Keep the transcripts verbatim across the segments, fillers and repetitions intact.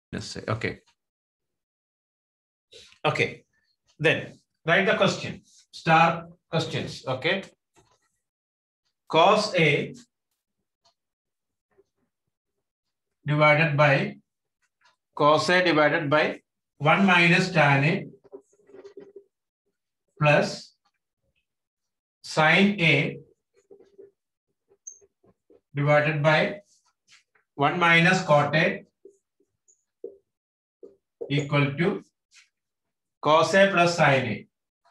Yes, okay. Okay. Then write the question. Star questions. Okay. Cos A divided by cos A divided by one minus tan A plus sin A divided by one minus cot A equal to cos A plus sin A.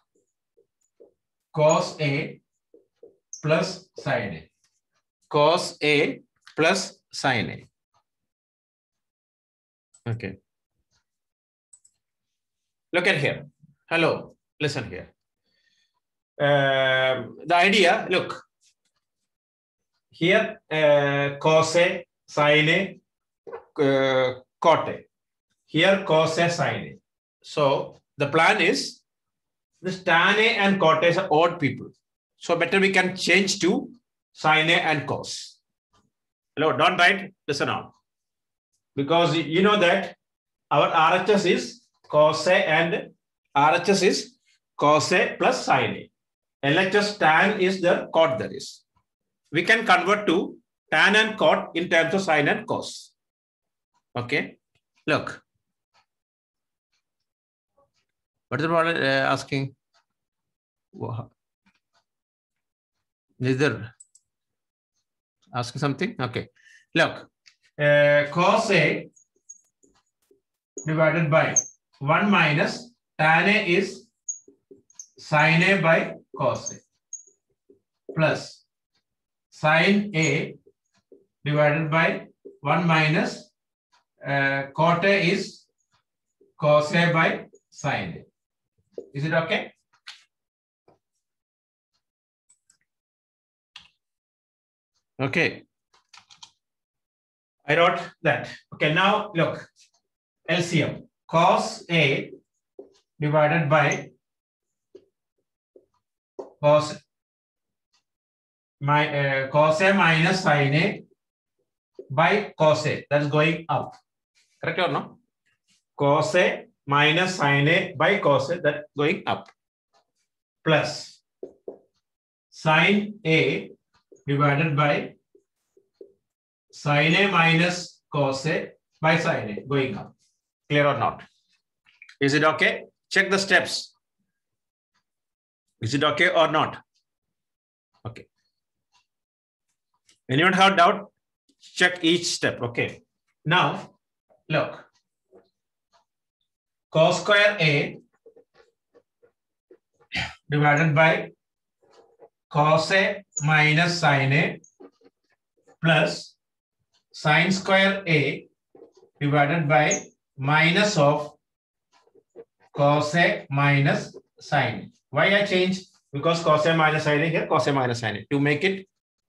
Cos A plus sin A. Cos A plus sin A. Okay. Look at here. Hello. Listen here. Uh, the idea, look. Here, uh, cos A, sin A, uh, cot A. Here, cos A, sin A. So, the plan is, this tan A and cot A are odd people. So, better we can change to sin A and cos. Hello, don't write, listen on. Because you know that our R H S is cos A and R H S is cos A plus sin A. L H S tan is the cot there is. We can convert to tan and cot in terms of sin and cos. Okay. Look. What is the problem uh, asking? Neither. Asking something? Okay. Look. Uh, cos A divided by one minus tan A is sin A by cos A plus sin A divided by one minus uh, cot A is cos A by sin A. Is it okay? Okay. I wrote that. Okay, now look. L C M. Cos A divided by cos my uh, cos A minus sin A by cos A. That's going up. Correct or no? Cos A minus sin A by cos A, that's going up. Plus sin A divided by sin A minus cos A by sin A, going up. Clear or not? Is it okay? Check the steps. Is it okay or not? Okay. Anyone have doubt? Check each step. Okay. Now, look. Cos square A divided by cos A minus sin A plus sin square A divided by minus of cos A minus sin A. Why I change? Because cos A minus sin A here, cos A minus sin A. To make it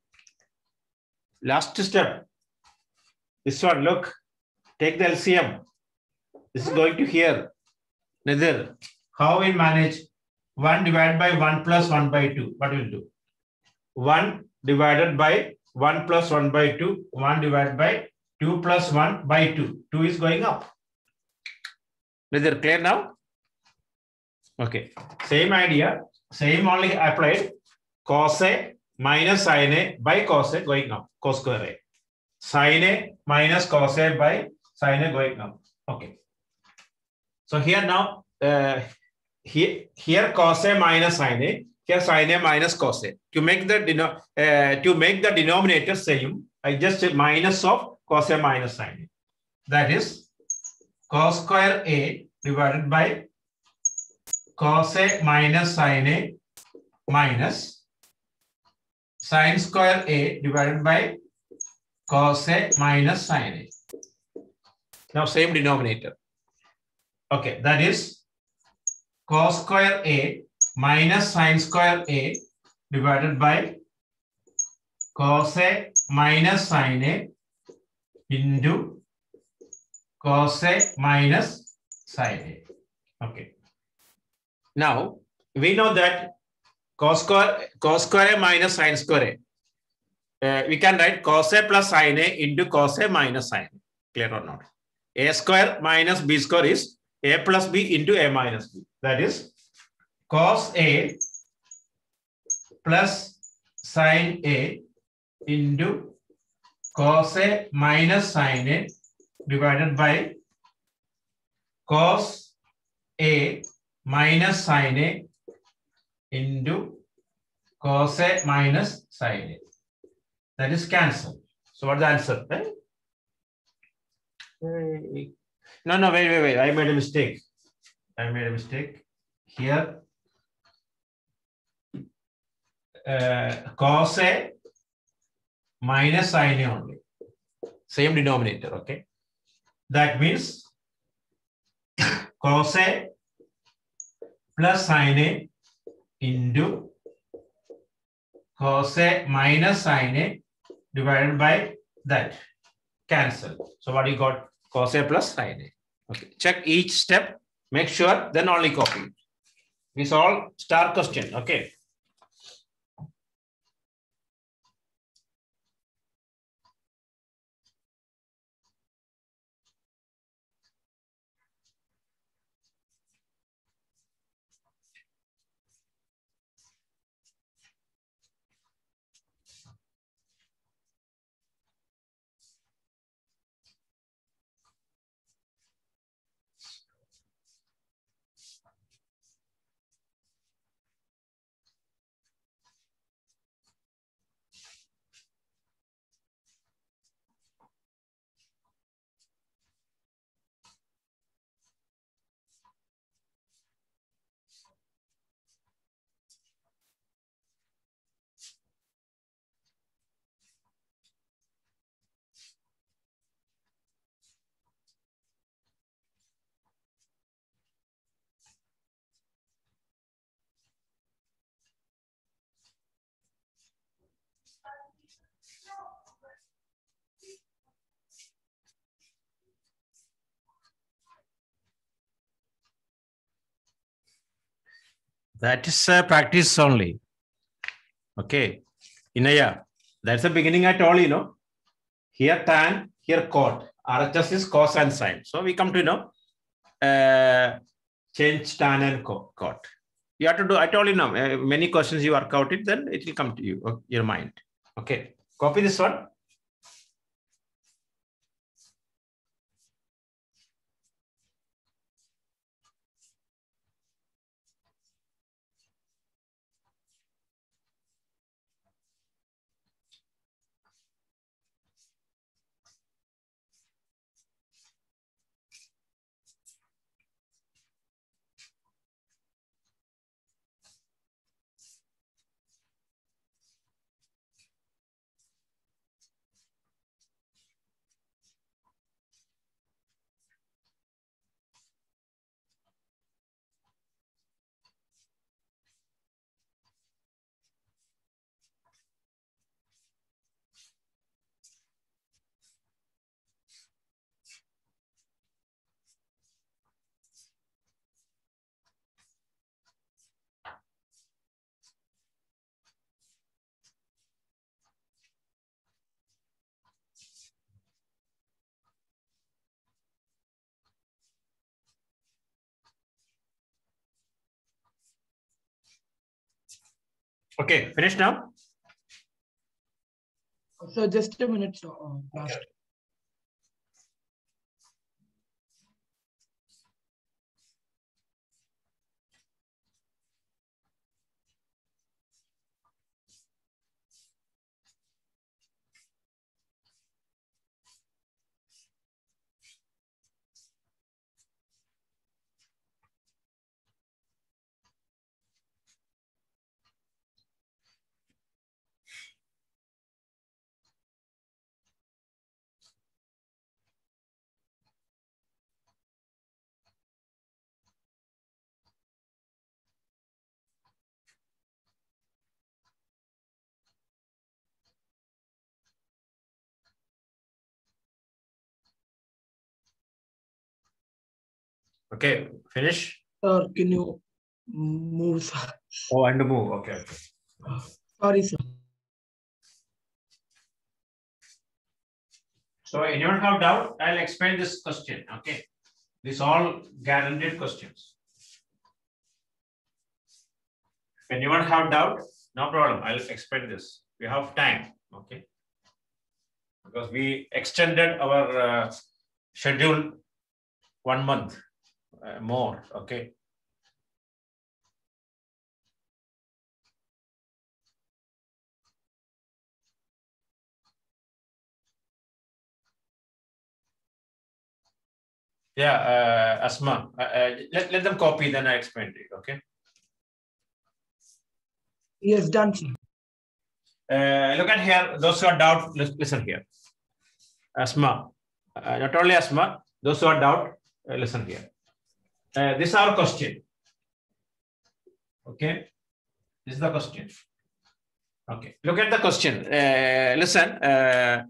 last step. This one, look. Take the L C M. This is going to here. Neither. How we manage? one divided by one plus one by two. What will do? one divided by one plus one by two. one divided by two plus one by two. two is going up. Neither. Clear now? Okay. Same idea. Same only applied. Cos A minus sin A by cos A going up. Cos square A. Sin A minus cos A by sin A going up. Okay. So here now, uh, here, here cos A minus sin A, here sin A minus cos A. To make the uh, to make the denominator same, I just say minus of cos A minus sin A. That is cos square A divided by cos A minus sin A minus sin square A divided by cos A minus sin A. Now same denominator. Okay, that is cos square A minus sin square A divided by cos A minus sin A into cos A minus sin A. Okay. Now, we know that cos square, cos square A minus sin square A. Uh, we can write cos A plus sin A into cos A minus sin A. Clear or not? A square minus B square is A plus B into A minus B. That is cos A plus sin A into cos A minus sin A divided by cos A minus sin A into cos A minus sin A. That is cancelled. So what's the answer? Eh? No, no, wait, wait, wait. I made a mistake. I made a mistake. Here, uh, cos A minus sin A only. Same denominator, okay? That means cos A plus sin A into cos A minus sin A divided by that. Cancel. So what you got? Cos A plus sin A. Okay. Check each step. Make sure, then only copy it. We solve star question. Okay. That is uh, practice only. Okay. Inaya, that's the beginning I told you, know. Here tan, here cot. R H S is cos and sin. So we come to, you know, uh, change tan and cot. You have to do, I told you now, uh, many questions you work out it, then it will come to you, uh, your mind. Okay. Copy this one. Okay, finished now? So just a minute. So, uh, last. Okay. Okay, finish. Sir, can you move, sir? Oh, and move. Okay, okay. Uh, sorry, sir. So anyone have doubt? I'll explain this question. Okay. These all guaranteed questions. If anyone have doubt, no problem. I'll explain this. We have time. Okay. Because we extended our uh, schedule one month uh, more. Okay. Yeah, uh, Asma, uh, uh, let, let them copy, then I explain it, okay? Yes, done, sir. Uh, look at here, those who are doubt, listen here. Asma, uh, not only Asma, those who are doubt, uh, listen here. Uh, this is our question. Okay, this is the question. Okay, look at the question. Uh, listen. Uh,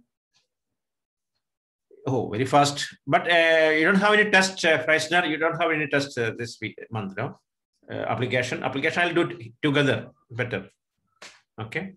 oh, very fast. But uh, you don't have any test, uh, Freishner. You don't have any test uh, this week, month, no? Uh, application. Application, I'll do it together better. Okay.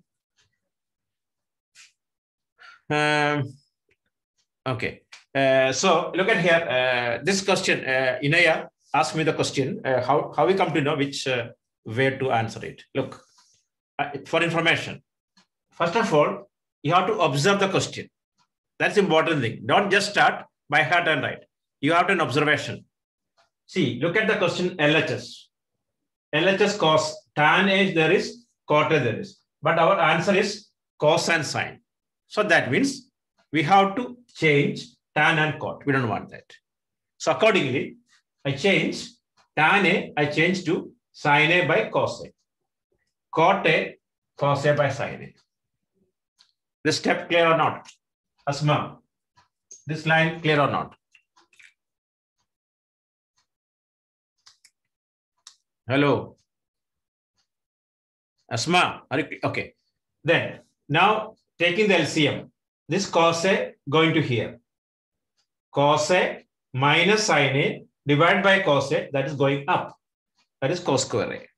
Um, okay. Uh, so look at here. Uh, this question, uh, Inaya asked me the question. Uh, how how we come to know which uh, way to answer it? Look, uh, for information. First of all, you have to observe the question. That's important thing. Don't just start by heart and write. You have to an observation. See, look at the question L H S. L H S cos tan H there is, cot A there is. But our answer is cos and sine. So that means we have to change tan and cot. We don't want that. So accordingly, I change tan A, I change to sine A by cos A. Cot A, cos A by sine A. This step clear or not? Asma, this line clear or not? Hello. Asma, are you, okay. Then now taking the L C M, this cos A going to here. Cos A minus sine A divided by cos A, that is going up. That is cos square A.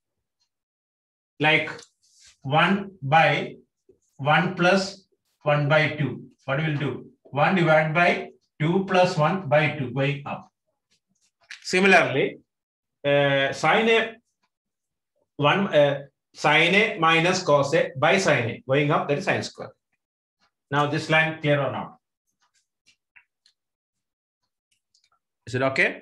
Like one by one plus one by two. What we will do? one divided by two plus one by two going up. Similarly, uh, sine A, one, uh, sine A minus cos A by sine A going up, that is sine square. Now this line clear or not? Is it okay?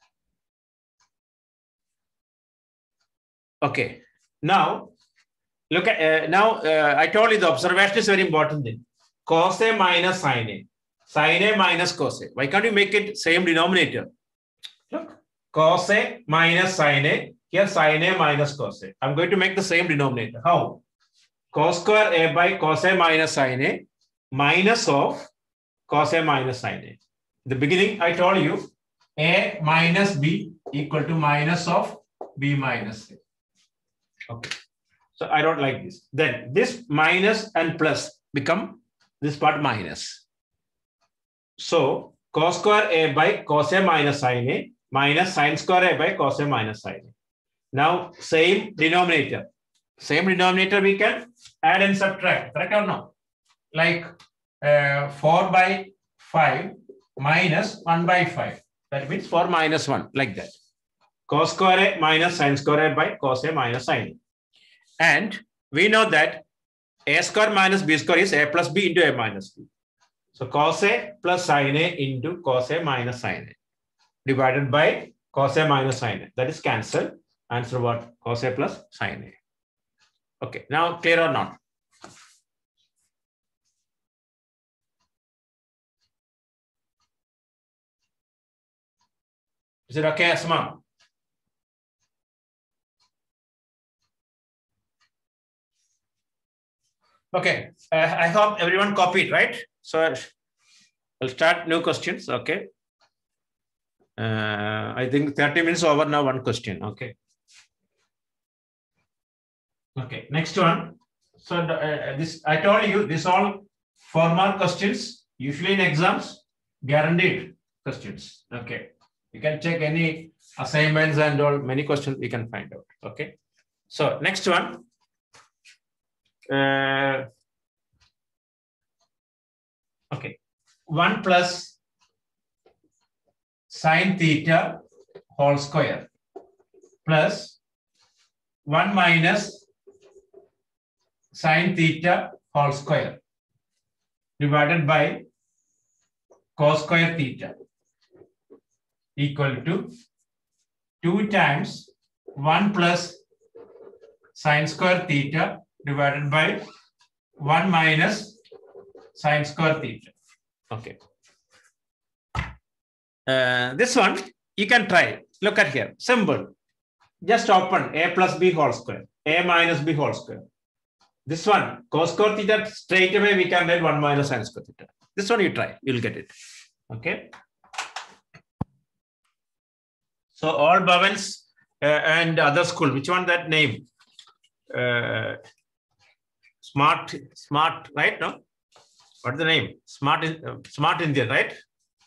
Okay. Now, look at, uh, now uh, I told you the observation is very important thing. Cos A minus sine A. Sine A minus cos A. Why can't you make it same denominator? Look, cos A minus sine A. Here sine A minus cos A. I'm going to make the same denominator. How? Cos square A by cos A minus sine A minus of cos A minus sine A. In the beginning, I told you A minus B equal to minus of B minus A. Okay. So I don't like this. Then this minus and plus become this part minus. So cos square A by cos A minus sine A minus sine square A by cos A minus sine A. Now same denominator. Same denominator we can add and subtract. Correct or no? Like uh, four by five minus one by five. That means four minus one, like that. Cos square A minus sine square A by cos A minus sine A. And we know that A square minus B square is A plus B into A minus B. So cos A plus sine A into cos A minus sine A divided by cos A minus sine A. That is cancelled. Answer what? Cos A plus sine A. Okay. Now clear or not? Is it okay, Asma? Okay, uh, I hope everyone copied, right? So I'll start new questions. Okay. Uh, I think thirty minutes over now, one question. Okay. Okay, next one. So uh, this, I told you, this all four mark questions, usually in exams, guaranteed questions. Okay. You can check any assignments and all, many questions you can find out. Okay. So next one. Uh, okay. one plus sine theta whole square plus one minus sine theta whole square divided by cos square theta equal to two times one plus sine square theta divided by one minus sine square theta. Okay. Uh, this one you can try. Look at here. Simple. Just open a plus b whole square, a minus b whole square. This one, cos square theta, straight away we can write one minus sine square theta. This one you try, you'll get it. Okay. So all Bhavans uh, and other school, which one that name? Uh, smart, smart, right? No? What's the name? Smart, uh, Smart Indian, right?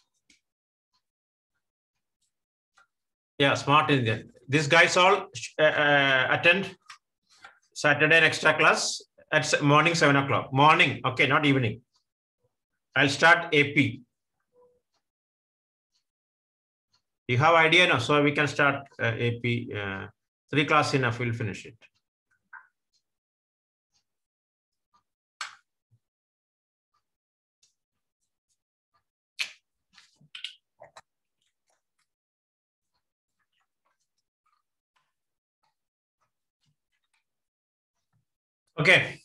Yeah, Smart Indian. These guys all uh, uh, attend Saturday and extra class at morning seven o'clock. Morning, okay, not evening. I'll start A P. You have idea now, so we can start uh, A P. Uh, three class enough, we'll finish it. Okay.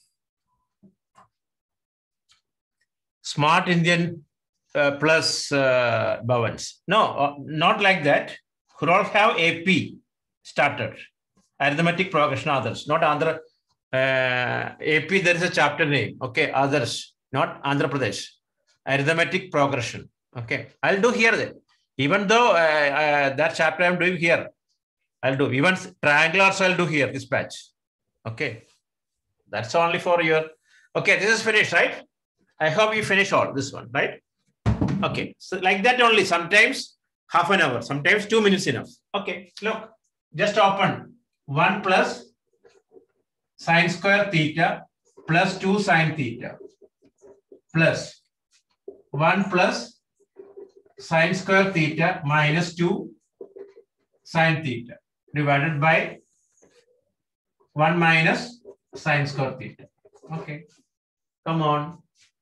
Smart Indian uh, plus uh, Bhavans. No, uh, not like that. Could all have A P started. Arithmetic progression others, not Andhra. Uh, A P, there is a chapter name. Okay, others, not Andhra Pradesh. Arithmetic progression. Okay, I'll do here then. Even though uh, uh, that chapter I'm doing here, I'll do. Even triangular also I'll do here, this batch. Okay. That's only for your, okay, this is finished, right? I hope you finish all this one, right? Okay, so like that only, sometimes half an hour, sometimes two minutes enough. Okay, look, just open one plus sine square theta plus two sine theta plus one plus sine square theta minus two sine theta divided by one minus sine square theta. Okay, come on.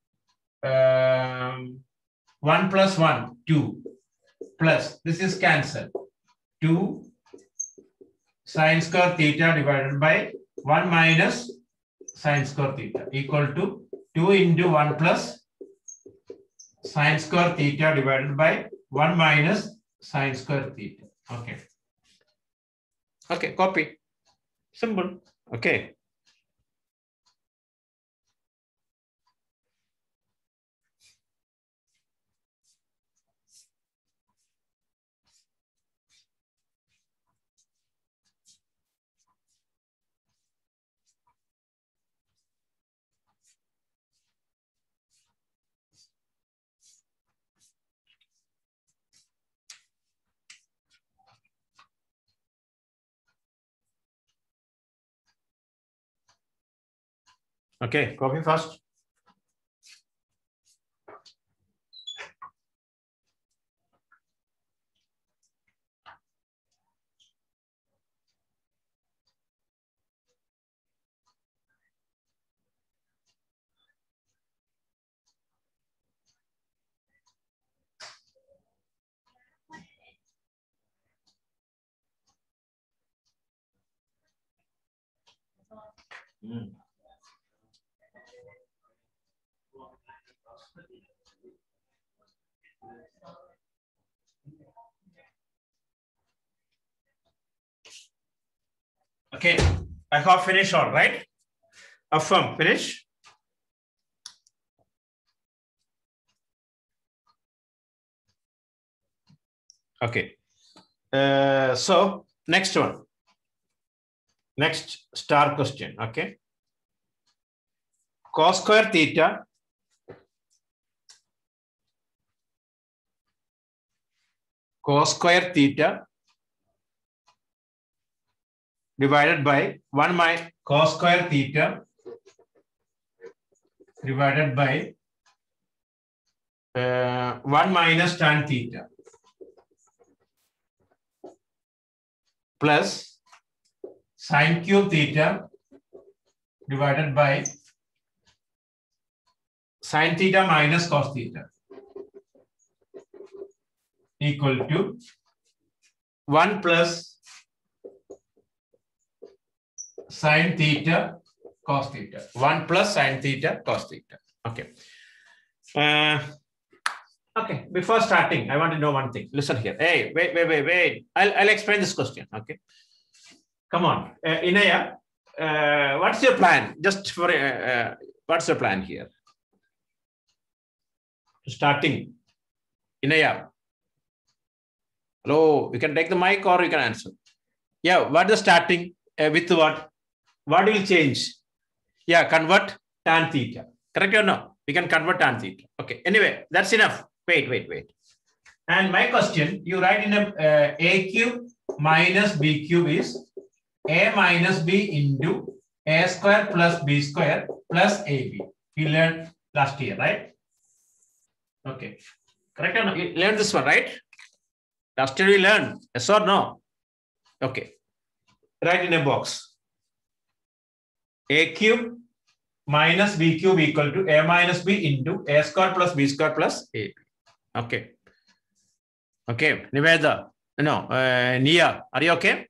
Um, one plus one, two, plus this is cancelled. two sine square theta divided by one minus sine square theta equal to two into one plus sine square theta divided by one minus sine square theta. Okay. Okay, copy. Simple. Okay. Okay, copy first. Mm. Okay, I have finished all, right? Affirm, finish. Okay. Uh, so next one. Next star question. Okay. Cos square theta cos square theta divided by one minus cos square theta divided by uh, one minus tan theta plus sine cube theta divided by sine theta minus cos theta equal to one plus sine theta cos theta. one plus sine theta cos theta. Okay. Uh, okay. Before starting, I want to know one thing. Listen here. Hey, wait, wait, wait, wait. I'll, I'll explain this question. Okay. Come on. Uh, Inaya, uh, what's your plan? Just for, uh, uh, what's your plan here? Starting. Inaya. Hello, you can take the mic or you can answer. Yeah, what is starting uh, with what? What will change? Yeah, convert tan theta. Correct or no? We can convert tan theta. Okay, anyway, that's enough. Wait, wait, wait. And my question, you write in a uh, a cube minus b cube is a minus b into a square plus b square plus ab. We learned last year, right? Okay, correct or no? You learned this one, right? Last year we learned, yes or no? Okay, write in a box. A cube minus b cube equal to a minus b into a square plus b square plus ab. Okay. Okay, Niveda, no, uh, Nia, are you okay?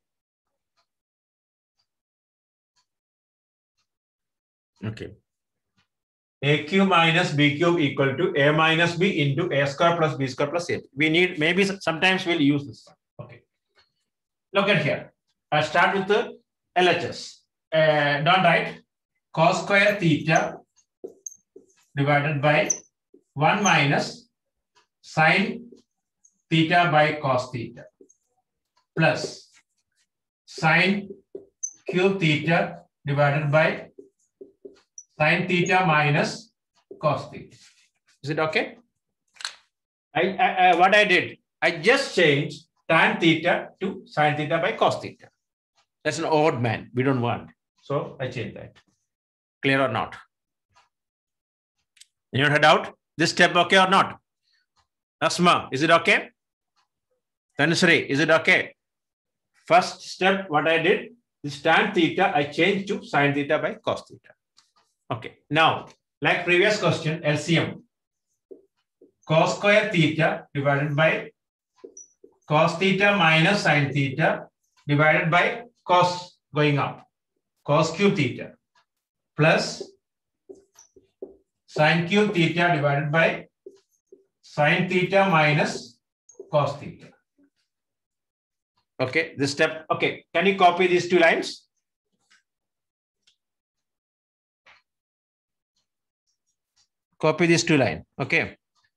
Okay. A cube minus b cube equal to a minus b into a square plus b square plus a. We need, maybe sometimes we'll use this. Okay. Look at here. I start with the L H S. Uh, don't write cos square theta divided by one minus sine theta by cos theta plus sine cube theta divided by sine theta minus cos theta. Is it okay? I, I, I what I did, I just changed tan theta to sine theta by cos theta. That's an odd man. We don't want. So I changed that. Clear or not? You had doubt? This step okay or not? Asma, is it okay? Tanusri, is it okay? First step, what I did, this tan theta, I changed to sine theta by cos theta. Okay. Now, like previous question, L C M. Cos square theta divided by cos theta minus sine theta divided by cos going up. Cos cube theta plus sine cube theta divided by sine theta minus cos theta. Okay, this step. Okay, can you copy these two lines? Copy these two lines. Okay.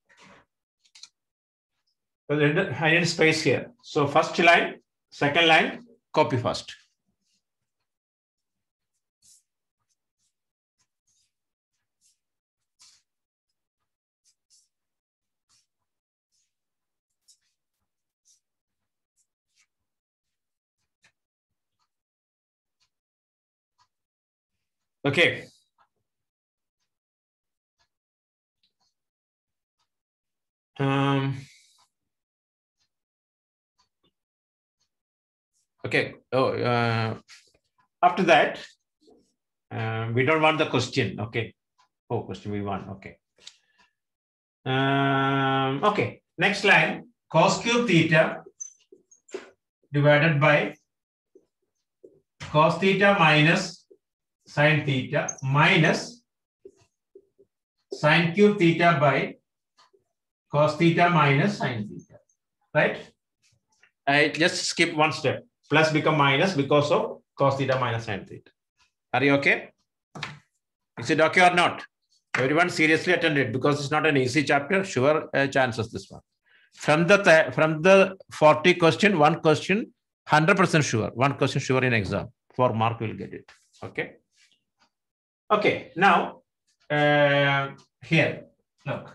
So I need space here. So first line, second line, copy first. Okay. Um, okay. Oh, uh, after that, uh, we don't want the question. Okay. Oh, question we want. Okay. Um, okay. Next line, cos cube theta divided by cos theta minus sine theta minus sine cube theta by cos theta minus sine theta, right? I just skip one step. Plus become minus because of cos theta minus sine theta. Are you okay? Is it okay or not? Everyone seriously attended because it's not an easy chapter. Sure uh, chances this one. From the th from the forty question, one question, one hundred percent sure. One question sure in exam. For mark will get it. Okay. Okay. Now uh, here, look.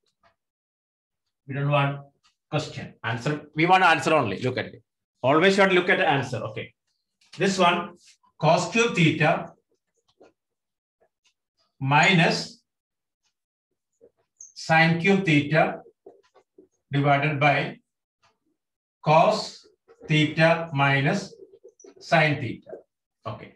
We don't want question. Answer. We want answer only. Look at it. Always should look at the answer. Okay. This one, cos cube theta minus sine cube theta divided by cos theta minus sine theta. Okay.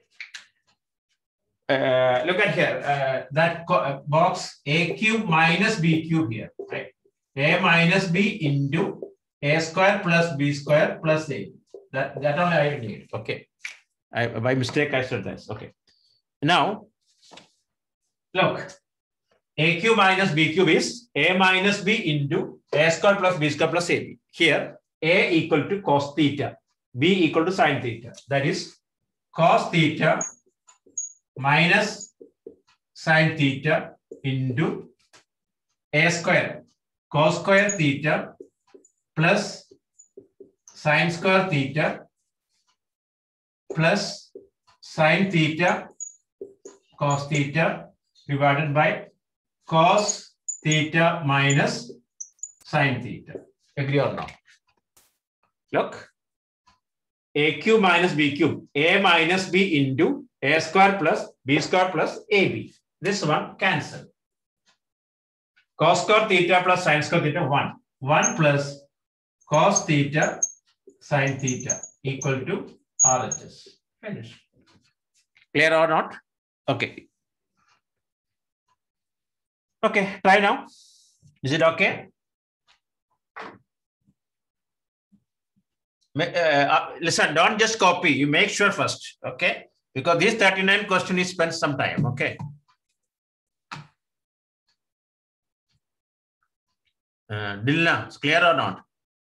Uh, look at here. Uh, that uh, box a cube minus b cube here, right? A minus b into a square plus b square plus a. That that only I need. Okay. I, by mistake I said this. Okay. Now, look. A cube minus b cube is a minus b into a square plus b square plus ab. Here, a equal to cos theta, b equal to sine theta. That is cos theta minus sine theta into a square cos square theta plus sine square theta plus sine theta cos theta divided by cos theta minus sine theta. Agree or not? Look, a cube minus b cube, a minus b into a square plus b square plus ab. This one cancel. Cos square theta plus sine square theta one. one plus cos theta sine theta equal to R H S. Finish. Clear or not? Okay. Okay, try now. Is it okay? Uh, uh, listen, don't just copy. You make sure first, okay? Because this thirty-nine question is spent some time, okay? Uh, Dilna, it's clear or not?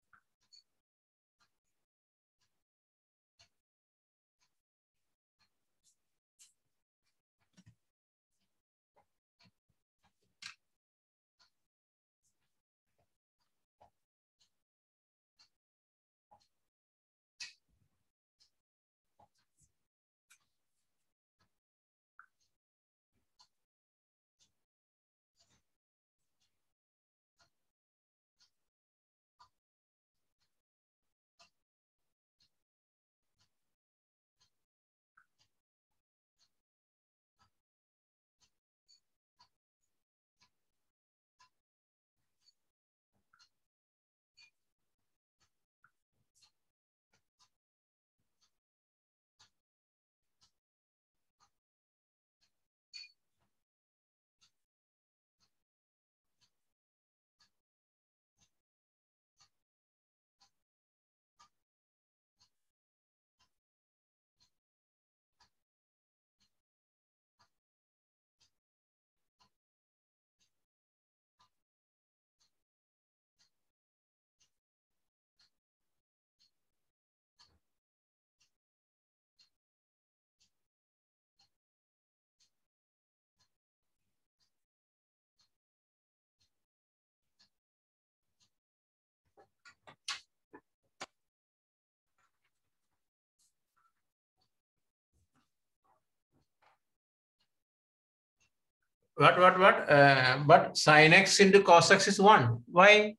What, what, what? Uh, but sin x into cos x is one. Why?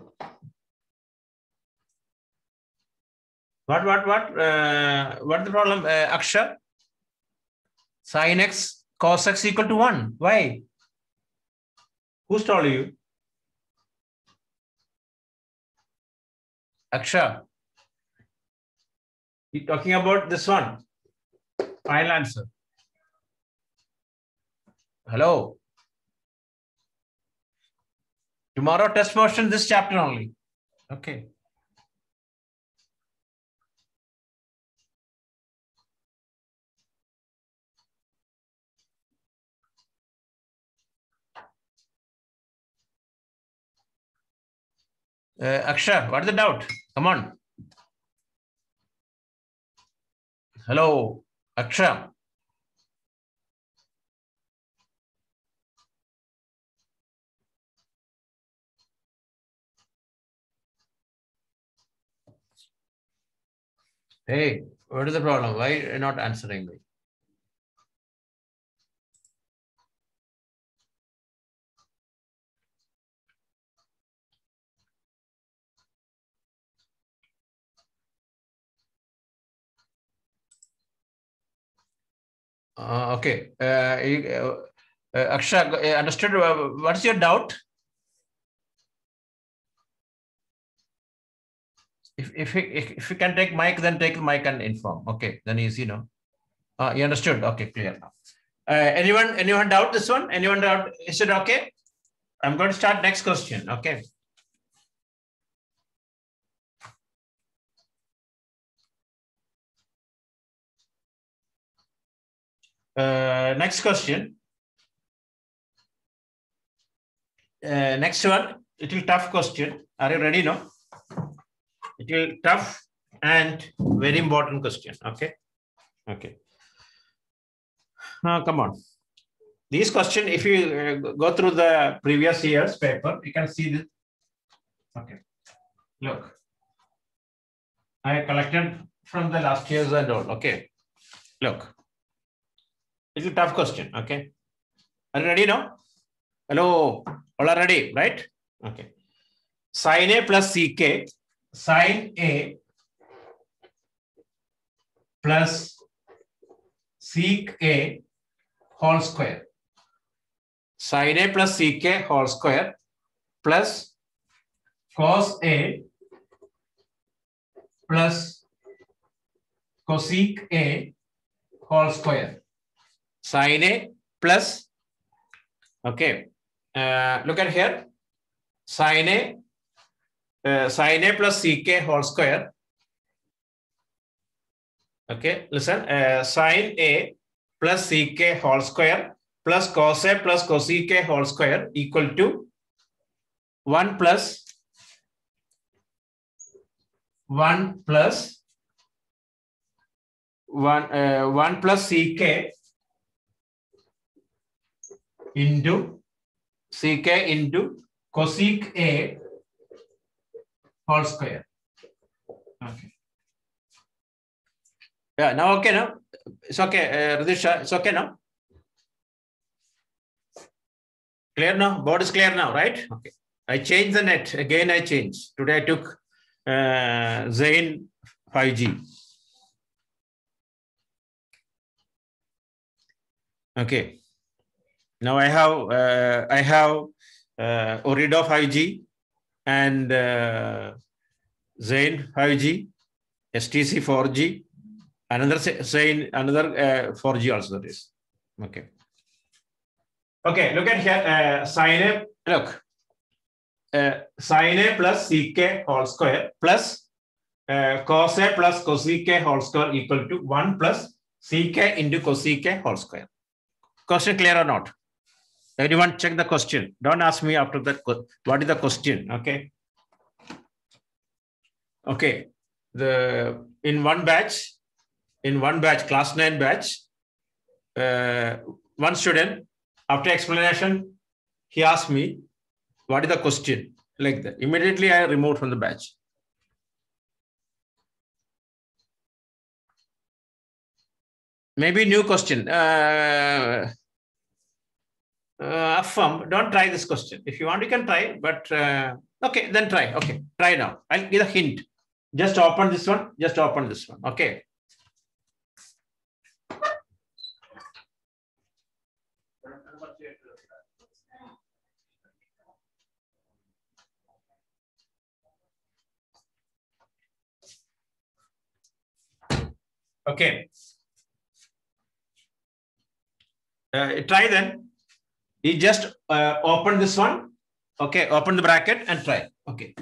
What, what, what? Uh, what's the problem, uh, Aksha? Sin x, cos x equal to one. Why? Who's told you? Aksha. You're talking about this one. Final answer. Hello. Tomorrow test motion, this chapter only. Okay. Uh, Aksha, what's the doubt? Come on. Hello, Aksha. Hey, what is the problem? Why are you not answering me? Uh, okay. Uh, uh, uh, Aksha, uh, understood. Uh, what's your doubt? If if if, if you can take mic, then take the mic and inform. Okay, then easy, no? Uh, you understood? Okay, clear now. Uh, anyone anyone doubt this one? Anyone doubt? Is it okay? I'm going to start next question. Okay. Uh, next question. Uh, next one. It will tough question. Are you ready now? It will tough and very important question. Okay. Okay. Now come on. These question, if you uh, go through the previous year's paper, you can see this. Okay. Look. I collected from the last year's and all. Okay. Look. It's a tough question. Okay. Are you ready now? Hello. All are ready, right? Okay. Sin A plus C K. Sin A plus sec A whole square. Sin A plus sec whole square plus cos A plus cosec A whole square. Sin A plus, okay, uh, look at here, sin A, uh, sin A plus sec whole square. Okay, listen, uh, sin A plus sec whole square plus cos A plus cosec A whole square equal to one plus one plus one uh, one plus sec into sec into cosec A whole square. Okay. Yeah, now okay, now it's okay, uh, Radisha, it's okay now. Clear now? Board is clear now, right? Okay. I changed the net again. I changed today. I took uh, Zain five G. Okay. Now I have uh, I have uh, Orido five G and uh, Zain five G, S T C four G, another Zain another uh, four G also there is. Okay. Okay. Look at here. Uh, sin A. Look. Uh, sin A plus sec whole square plus uh, cos A plus cosec A whole square equal to one plus sec into cosec A whole square. Question clear or not? Everyone check the question. Don't ask me after that. What is the question? Okay. Okay. The in one batch, in one batch, class nine batch, uh, one student, after explanation, he asked me, what is the question? Like that. Immediately I removed from the batch. Maybe new question. Uh, uh, affirm, don't try this question. If you want, you can try, but uh, okay, then try. Okay, try now. I'll give a hint. Just open this one. Just open this one. Okay. Okay. Uh, try then. You just uh, open this one. Okay, open the bracket and try. Okay.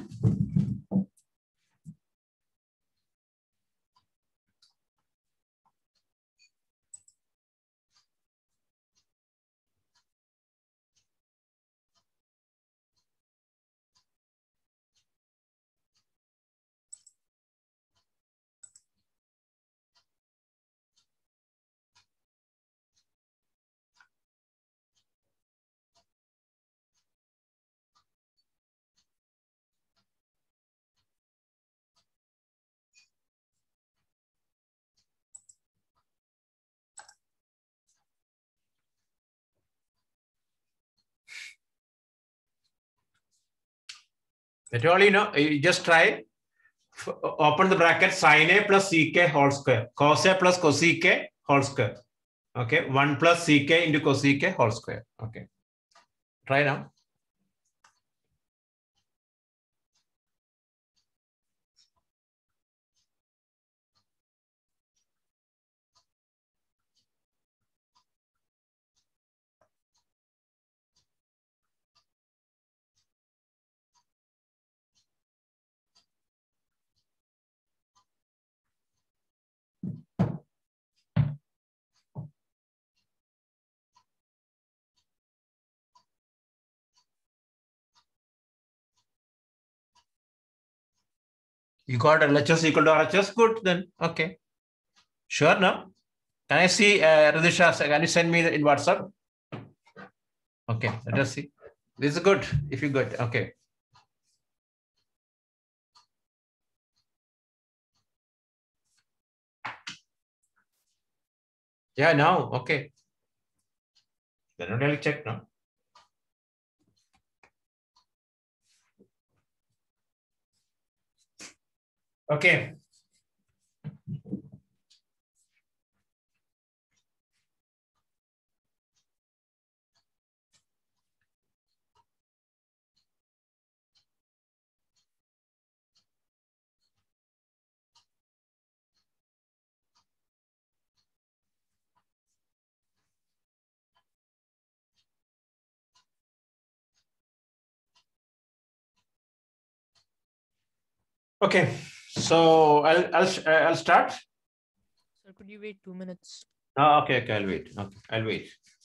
That all you know, you just try. Open the bracket, sin A plus sec whole square, cos A plus cosec A whole square. Okay, one plus sec into cosec A whole square. Okay, try now. You got L H S equal to R H S? Good, then. Okay. Sure, no? Can I see, uh, Radhisha, can you send me the, in WhatsApp? Okay, let us see. This is good, if you got, okay. Yeah, now, okay. Then I'll check now. Okay. Okay, so I'll I'll uh, I'll start. Sir, could you wait two minutes? Oh, okay, okay, I'll wait. Okay, I'll wait.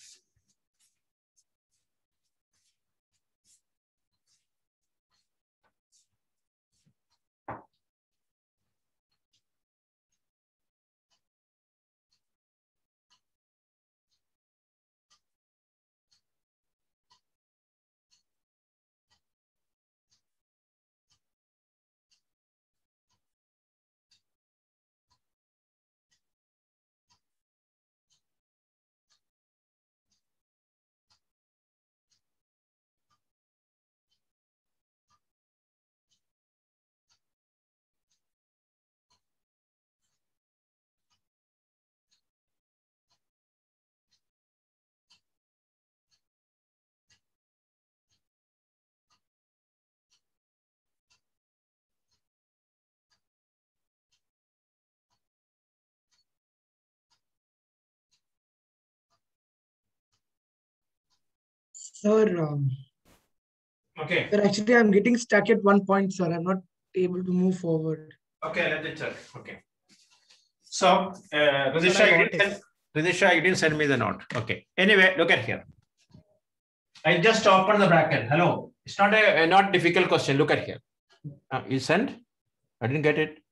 Sir, um, Okay. sir, actually, I'm getting stuck at one point, sir. I'm not able to move forward. Okay, let me check. Okay. So, uh, Radhisha, Sir, I you got didn't send, Radhisha, you didn't send me the note. Okay. Anyway, look at here. I just opened the bracket. Hello. It's not a, a not difficult question. Look at here. Uh, you send? I didn't get it.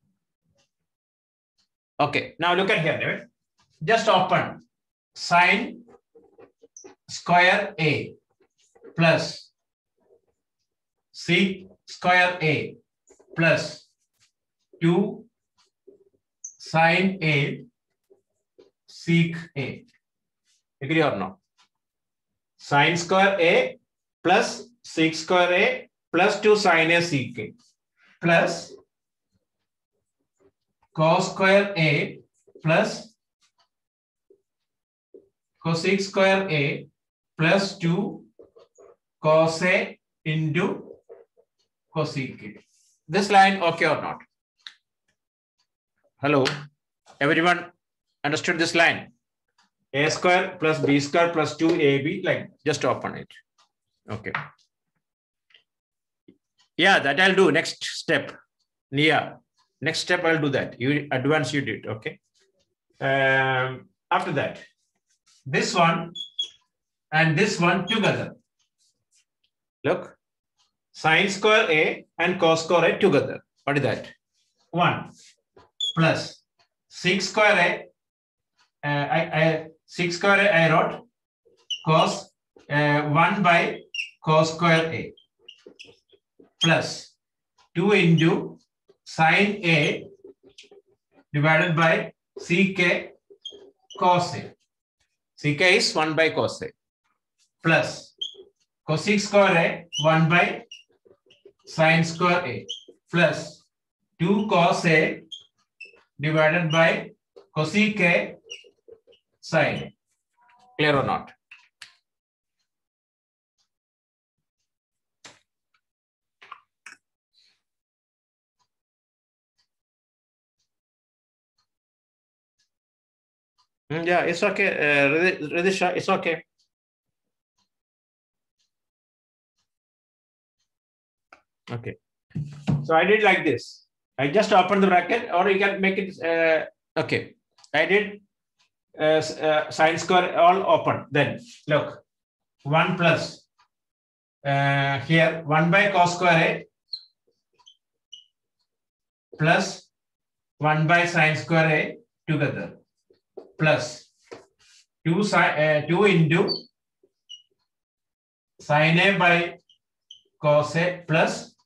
Okay. Now look at here, David. Just open sine square A plus sec square A plus two sine A sec A. Agree or not? Sine square A plus sec square A plus two sine A sec A plus cos square A plus cosec square A plus two cos A into cosec A. This line okay or not? Hello, everyone understood this line? A square plus B square plus two A B, like just open it. Okay. Yeah, that I'll do next step. Nia, next step I'll do that. You advance you did, okay? Um, after that, this one and this one together. Look, sine square A and cos square A together. What is that? one plus sec square A, uh, I, I, sec square A I wrote cos uh, one by cos square A plus two into sine A divided by sec cos A. Sec is one by cos A plus cosec square A one by sine square A plus two cos A divided by cosec A sine A. Clear or not? Mm, yeah, it's okay. Uh, Radhisha, it's okay. Okay. So I did like this. I just opened the bracket, or you can make it. Uh, okay. I did uh, uh, sine square all open. Then look, one plus uh, here one by cos square A plus one by sine square A together plus two, uh, two into sine A by cos A plus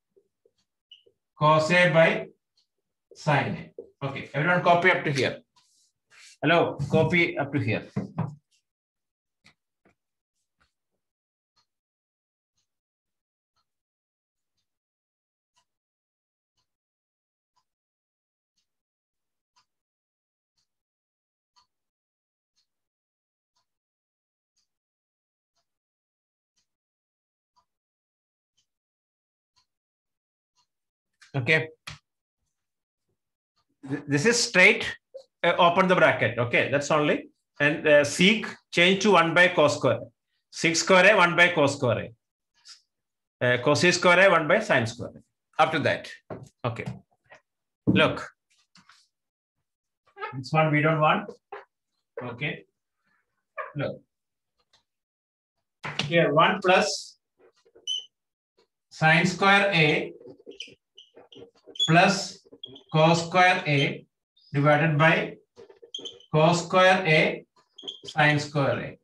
cos A by sine A. Okay, everyone copy up to here. Hello, copy up to here. Okay. This is straight, uh, open the bracket. Okay, that's only. And uh, sec change to one by cos square. Sec square A, one by cos square A. Uh, cos square A, one by sine square A. After that. Okay. Look. This one we don't want. Okay. Look. Here, one plus sine square A plus cos square A divided by cos square A sine square A.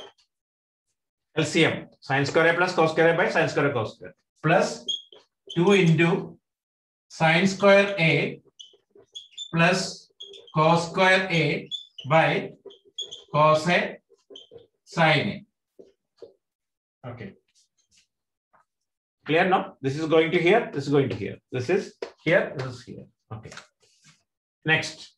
L C M. Sine square A plus cos square A by sine square A cos square plus two into sine square A plus cos square A by cos A sine A. Okay. Clear now? This is going to here, this is going to here. This is here, this is here. Okay. Next.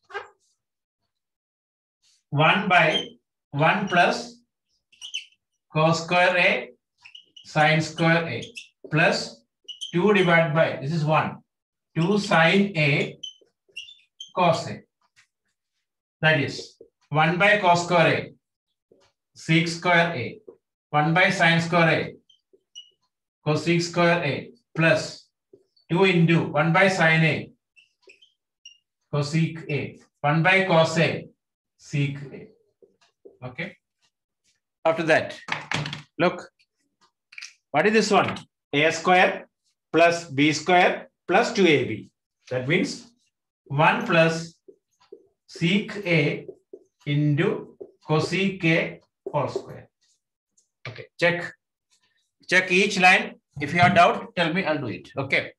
one by one plus cos square A sine square A plus two divided by, this is one, two sine A cos A. That is one by cos square A, sec square A, one by sine square A, cosec square A plus two into one by sine A, cosec A, one by cos A, sec A. Okay. After that, look, what is this one? A square plus B square plus two A B. That means one plus sec A into cosec A whole square. Okay, check. Check each line. If you have doubt, tell me, I'll do it. Okay.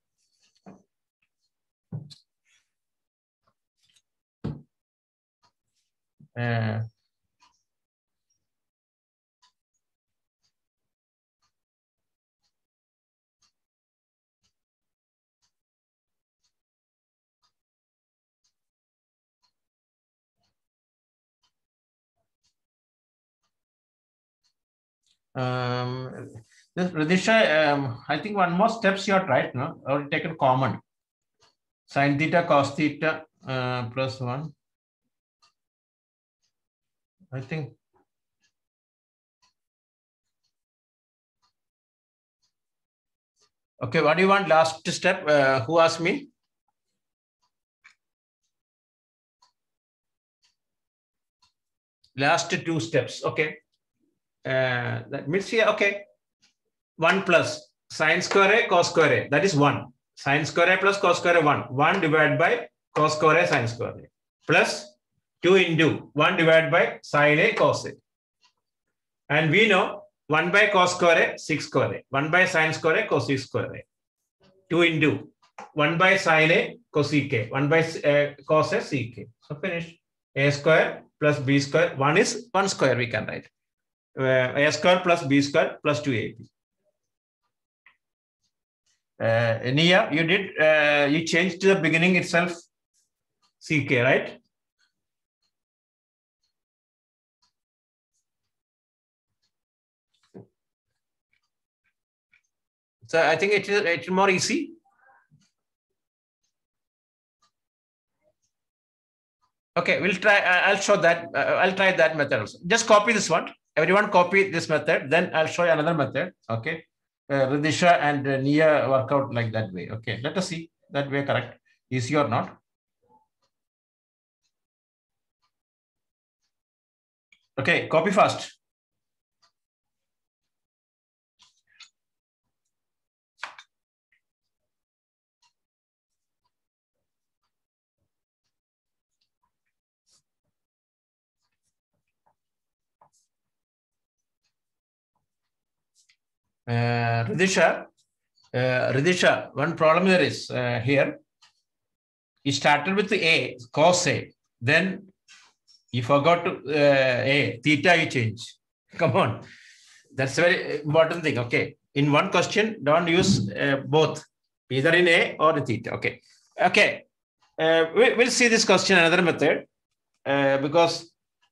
Uh, um, this Radhisha, um, I think one more steps you are right, no? Or taken common. Sin theta cos theta uh, plus one. I think. Okay, what do you want? Last step. Uh, who asked me? Last two steps. Okay. Uh, that means here, okay. one plus sine square A cos square A. That is one. Sine square A plus cos square A, one. one divided by cos square A sine square A. Plus two into one divided by sine A cos A. And we know one by cos square A, sec square A. one by sine square A, cosec square A. two into one by sine A, cosec A. one by uh, cos A, sec A. So finish. A square plus B square. one is one square we can write. Uh, A square plus B square plus two A B. Uh, Nia, you did, uh, you changed to the beginning itself C K, right? So I think it is it's more easy. Okay, we'll try. I'll show that. Uh, I'll try that method also. Just copy this one. Everyone copy this method. Then I'll show you another method. Okay. Uh, Radhisha and uh, Nia work out like that way. Okay. Let us see that way correct. Easy or not? Okay. Copy fast. Uh, Ridisha, uh, Ridisha, one problem there is uh, here. You started with the A, cos A. Then you forgot to uh, A, theta you change. Come on. That's a very important thing. Okay. In one question, don't use uh, both, either in A or in theta. Okay. Okay. Uh, we, we'll see this question another method uh, because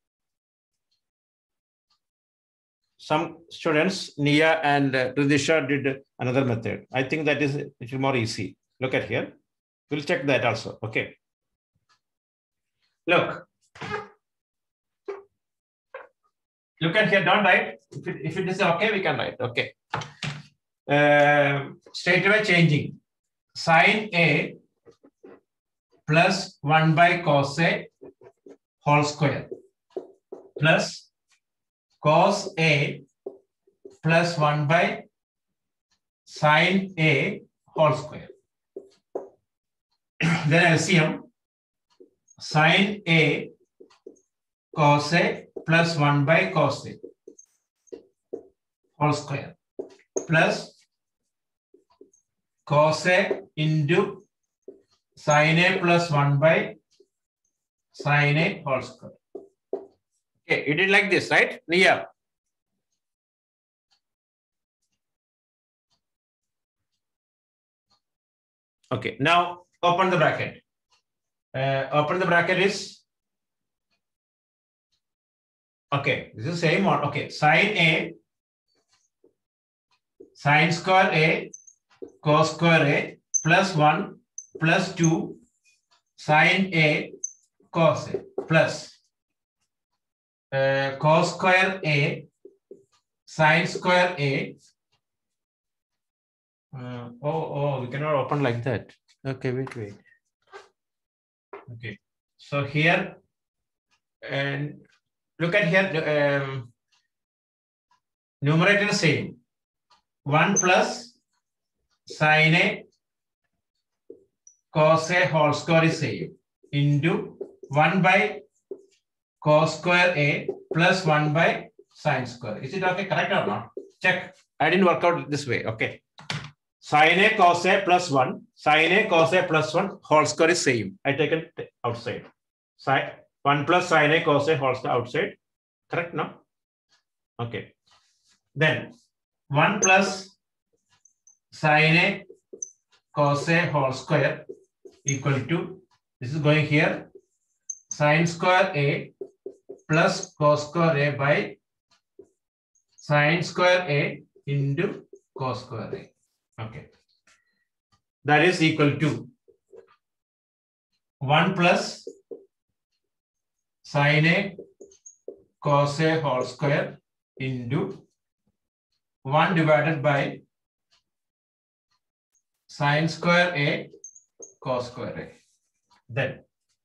some students, Nia and uh, Ridisha, did another method. I think that is a little more easy. Look at here. We'll check that also. Okay. Look. Look at here. Don't write. If it, if it is okay, we can write. Okay. Uh, straight away changing. Sin A plus one by cos A whole square plus cos A plus one by sin A whole square. Then L C M sin A cos A plus one by cos A whole square plus cos A into sin A plus one by sin A whole square. Okay, you did like this, right? Nia. Okay, now open the bracket. Uh, open the bracket is okay. This is the same one. Okay, sin A, sin square A, cos square A plus one plus two sin A cos A plus uh, cos square A sin square A. Uh, oh, oh, we cannot open like that. Okay, wait, wait. Okay, so here and look at here. Um, numerator is same. one plus sin A cos A whole square is same into one by cos square A plus one by sin square. Is it okay? Correct or not? Check. I didn't work out this way. Okay. Sin A cos A plus one, sin A cos A plus one whole square is same. I take it outside. Sin one plus sin A cos A whole square outside. Correct? No? Okay. Then one plus sin A cos A whole square equal to, this is going here, sin square A plus cos square A by sin square A into cos square A. Okay. That is equal to one plus sin A cos A whole square into one divided by sin square A cos square A. Then,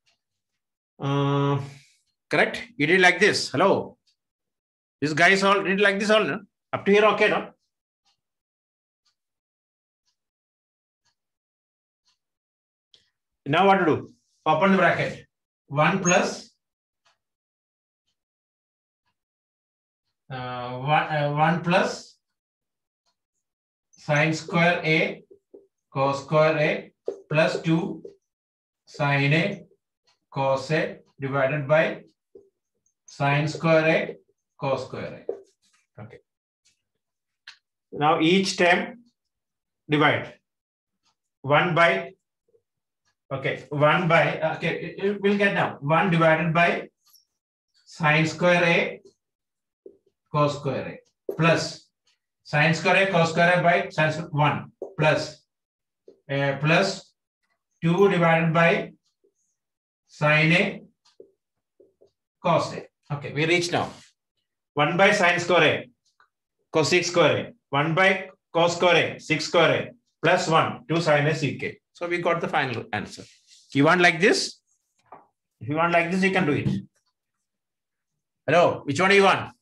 uh, correct? You did like this. Hello. This guy is all did like this all. No? Up to here, okay, no? Now what to do? Open the bracket. one plus uh, one, uh, one plus sin square A cos square A plus two sin A cos A divided by sin square A cos square A. Okay. Now each term divide. one by okay, one by, okay, it, it will get now. one divided by sin square A cos square A plus sin square A cos square A by sin square one plus uh, plus two divided by sin A cos A. Okay, we reach now. one by sin square A cosec square A. one by cos square A, sec square A plus one, two sin A sec. So we got the final answer. You want like this? If you want like this, you can do it. Hello, which one do you want?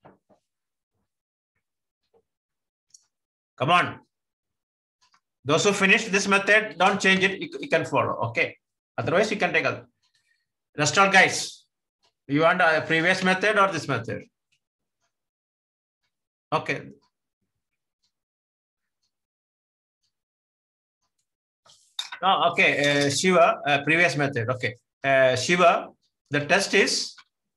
Come on. Those who finished this method, don't change it. You, you can follow. Okay. Otherwise, you can take a rest all guys. You want a previous method or this method? Okay. Oh, okay. Uh, Shiva, uh, previous method. Okay. Uh, Shiva, the test is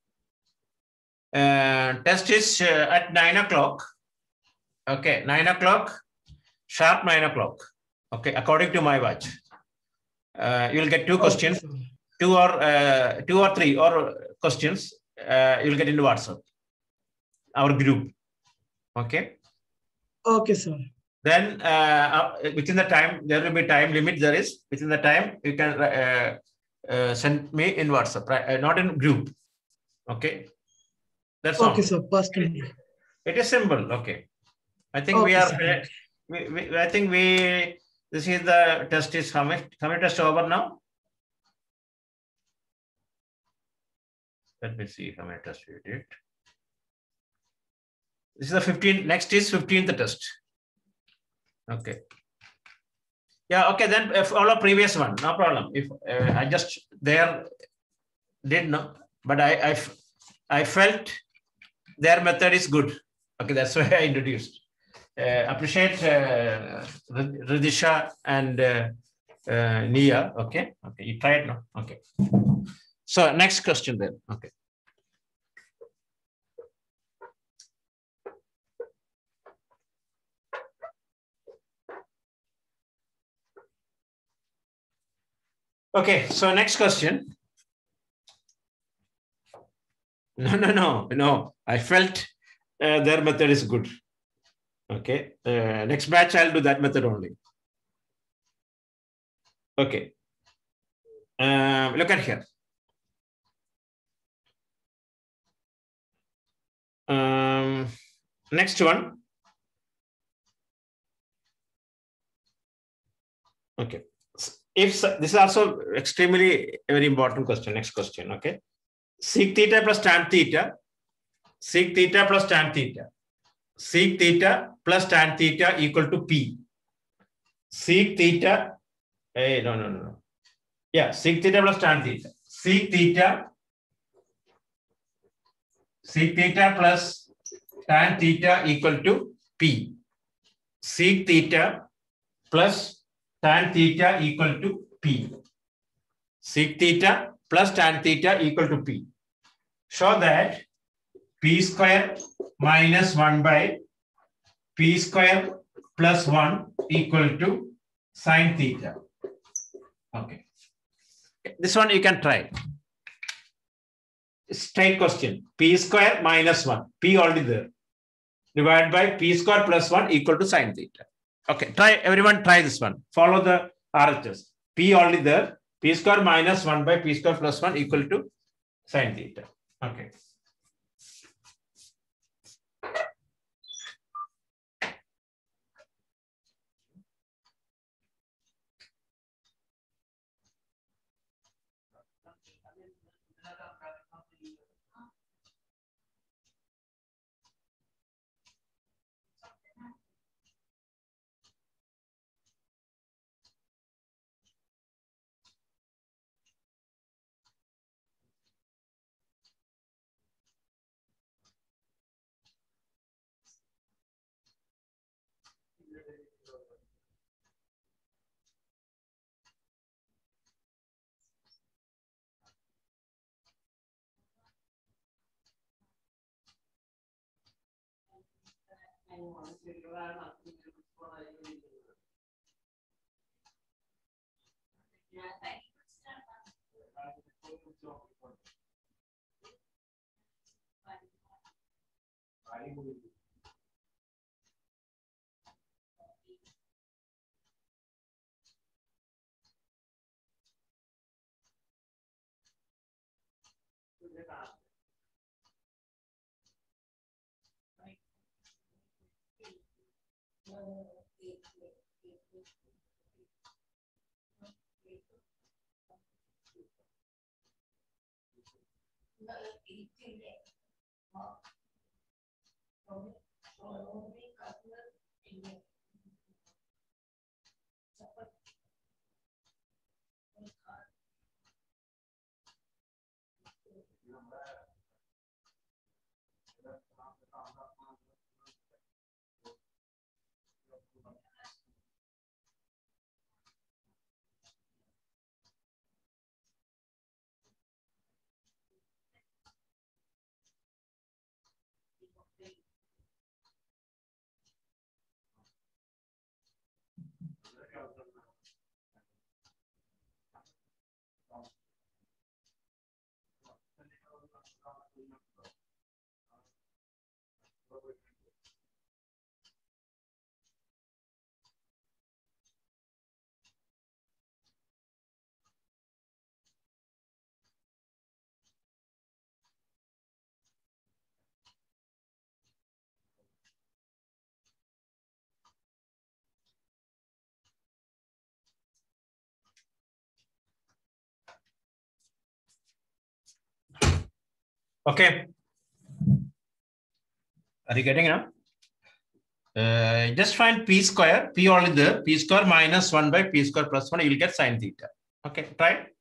uh, test is uh, at nine o'clock. Okay, nine o'clock, sharp nine o'clock. Okay, according to my watch. Uh, you will get two questions, Okay, sir. two or uh, two or three or questions. Uh, you will get into WhatsApp, our group. Okay. Okay, sir. Then uh, within the time, there will be time limit. There is within the time you can uh, uh, send me in WhatsApp, right? Uh, not in group. Okay, that's all. Okay, sir. Personally. It is simple. Okay, I think we Okay, are. sir. Okay. We, we, I think we. This is the test. Is how many? How many tests over now? Let me see how many tests we did. This is the fifteenth. Next is fifteenth test. Okay. Yeah. Okay. Then uh, follow previous one. No problem. If uh, I just there did no, but I I I felt their method is good. Okay. That's why I introduced. Uh, appreciate uh, Radisha and uh, uh, Nia. Okay. Okay. You tried now. Okay. So next question then. Okay. Okay, so next question. No, no, no, no. I felt uh, their method is good. Okay, uh, next batch I'll do that method only. Okay, uh, look at here. Um, next one. Okay, if this is also extremely very important question. Next question. Okay, sec theta plus tan theta, sec theta plus tan theta, sec theta plus tan theta equal to P. Sec theta, hey, no, no, no, no. Yeah, sec theta plus tan theta. Sec theta, sec theta plus tan theta equal to P. Sec theta plus tan theta equal to P. Sec theta plus tan theta equal to P. Show that P square minus one by P square plus one equal to sine theta. Okay. This one you can try. Straight question. P square minus one. P already there. Divided by P square plus one equal to sine theta. Okay. Try, everyone try this one. Follow the R H S. P already there. P square minus one by P square plus one equal to sine theta. Okay. Okay. Are you getting it now? Uh, just find p square, p only there, p square minus one by p square plus one, you will get sine theta. Okay, try it.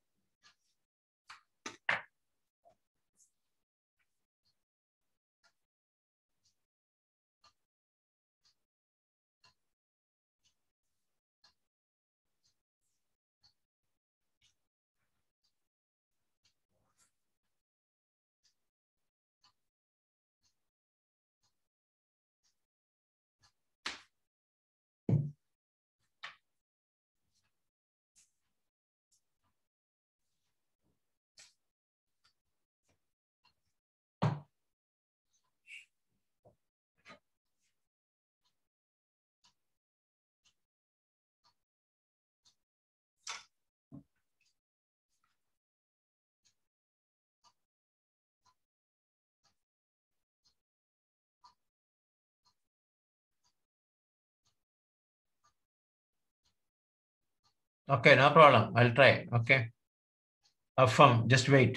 Okay, no problem. I'll try. Okay. Affirm, just wait.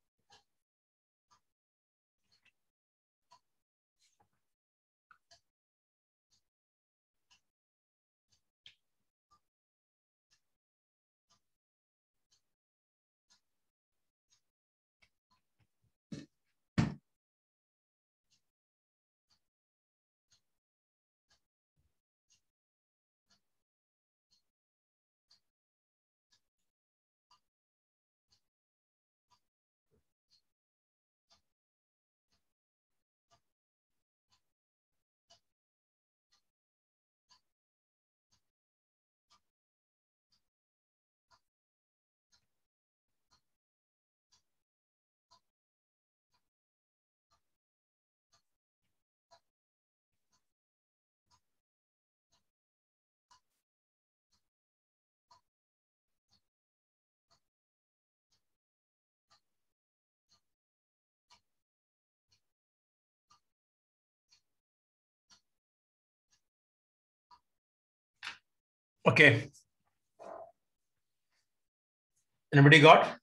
Okay. Anybody got?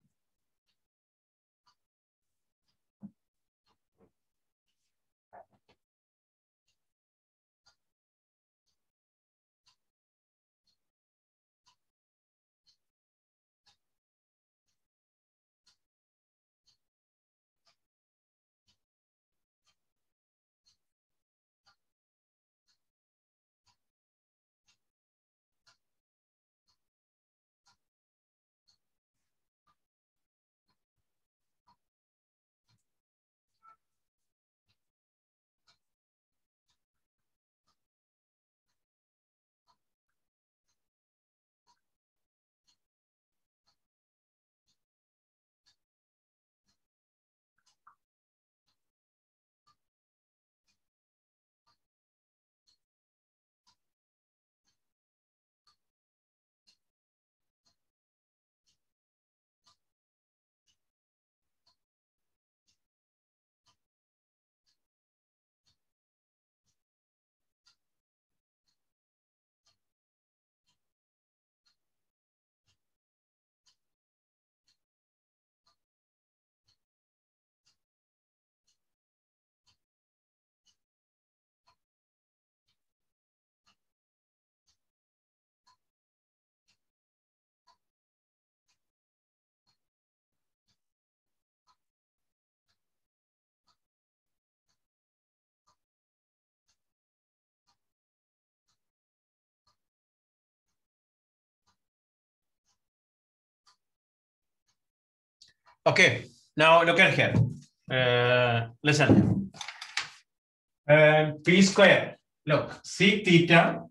Okay, now look at here. Uh, listen. Uh, p square. Look, sec theta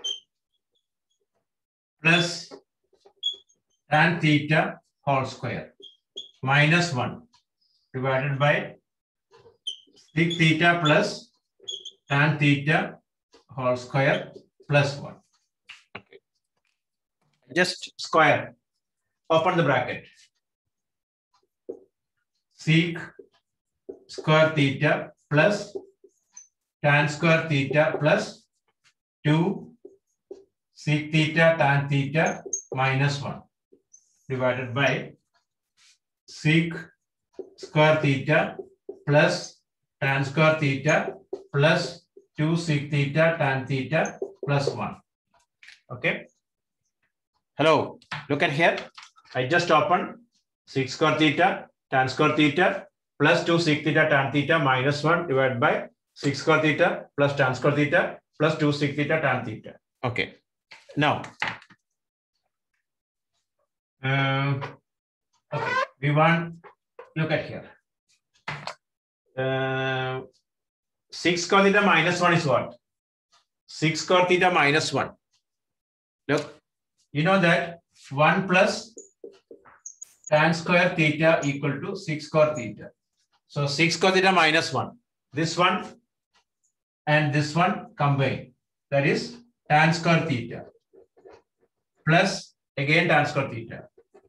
plus tan theta whole square minus one divided by sec theta plus tan theta whole square plus one. Just square. Open the bracket. Sec square theta plus tan square theta plus two sec theta tan theta minus one divided by sec square theta plus tan square theta plus two sec theta tan theta plus one. Okay. Hello, look at here. I just opened six square theta tan square theta plus two sec theta tan theta minus one divided by six square theta plus tan square theta plus two sec theta tan theta. Okay. Now, um, okay, we want, look at here. Uh, six square theta minus one is what? six square theta minus one. Look, you know that one plus tan square theta equal to six square theta. So six square theta minus one. This one and this one combined. That is tan square theta plus again tan square theta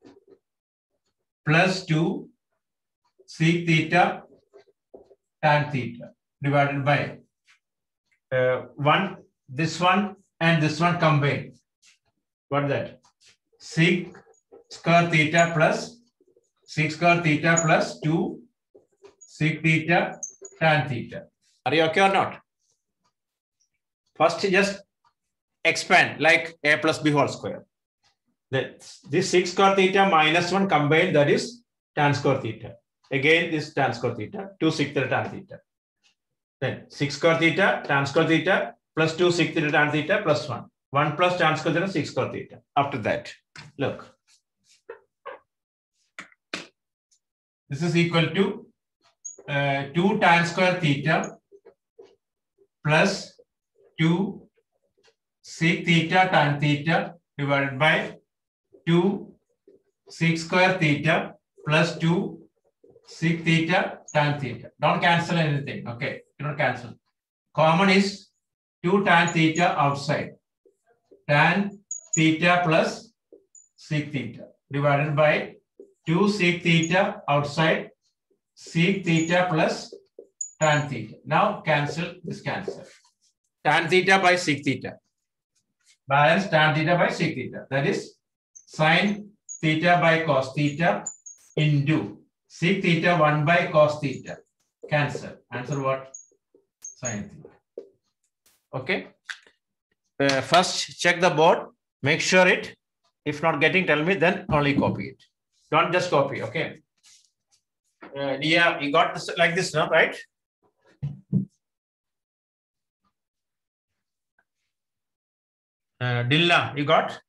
plus two sec theta tan theta divided by uh, one, this one and this one combined. What that? Sec square theta plus sec square theta plus two sec theta tan theta. Are you okay or not? First, just expand like a plus b whole square. That this six square theta minus one combined, that is tan square theta. Again, this tan square theta, two sec theta tan theta. Then six square theta tan square theta plus two sec theta tan theta plus one. one plus tan square theta, six square theta. After that, look. This is equal to uh, two tan square theta plus two sec theta tan theta divided by two sec square theta plus two sec theta tan theta. Don't cancel anything. Okay, you don't cancel. Common is two tan theta outside. Tan theta plus sec theta divided by two sec theta outside, sec theta plus tan theta. Now cancel this cancel. Tan theta by sec theta. Balance tan theta by sec theta. That is sin theta by cos theta into sec theta one by cos theta. Cancel. Answer what? Sin theta. Okay. Uh, first check the board. Make sure it. If not getting, tell me, then only copy it. Don't just copy. Okay. Uh, yeah, you got this like this now, right? Uh, Dilla, you got?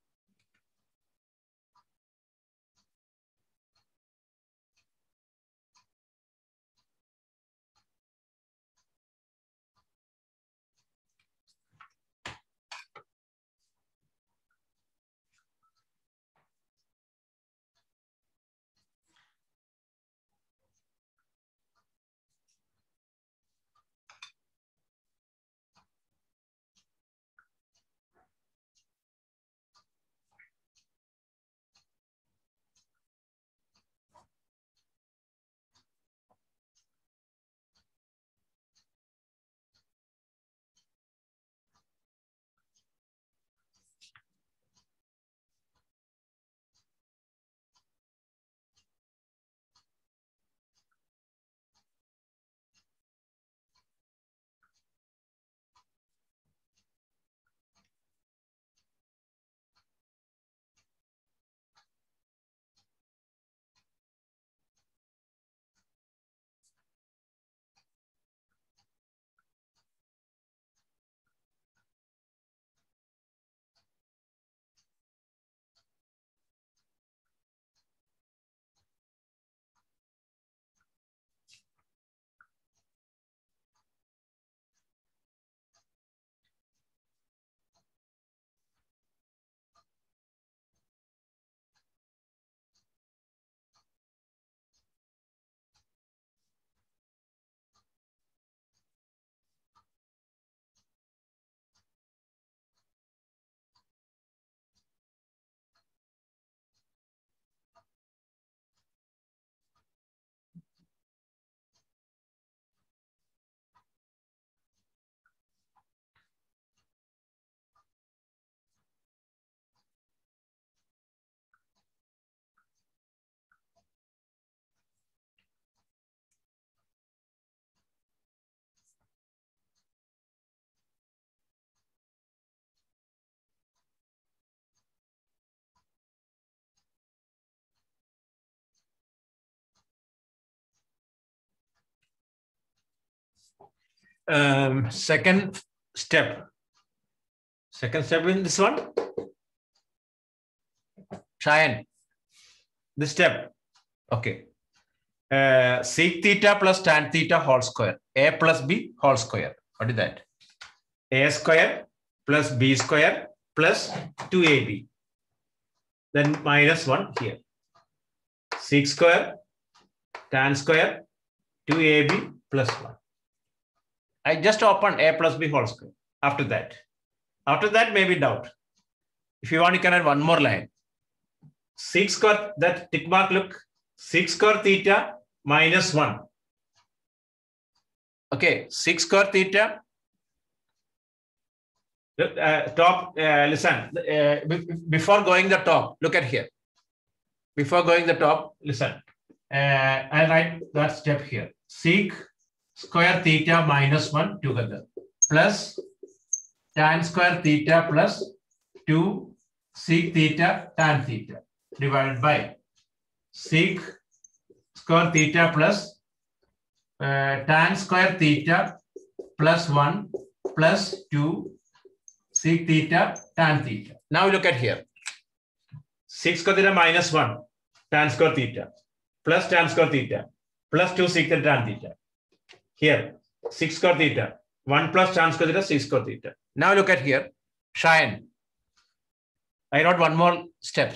Um, second step. Second step in this one. Cheyenne. This step. Okay. Uh, sec theta plus tan theta whole square. A plus B whole square. What is that? A square plus B square plus two A B. Then minus one here. Sec square, tan square, two A B plus one. I just opened A plus B whole square. After that. After that, maybe doubt. If you want, you can add one more line. Sec square, that tick mark, look. Sec square theta minus one. Okay, sec square theta. Uh, top, uh, listen. Uh, before going the top, look at here. Before going the top, listen. Uh, I'll write that step here. Sec square theta minus one together. Plus tan square theta plus two sec theta tan theta divided by sec square theta plus uh, tan square theta plus one plus two sec theta tan theta. Now look at here. Sec square theta minus one tan square theta plus tan square theta plus two sec theta tan theta. Here, sec square theta one plus tan square theta sec square theta. Now look at here. Cheyenne. I wrote one more step.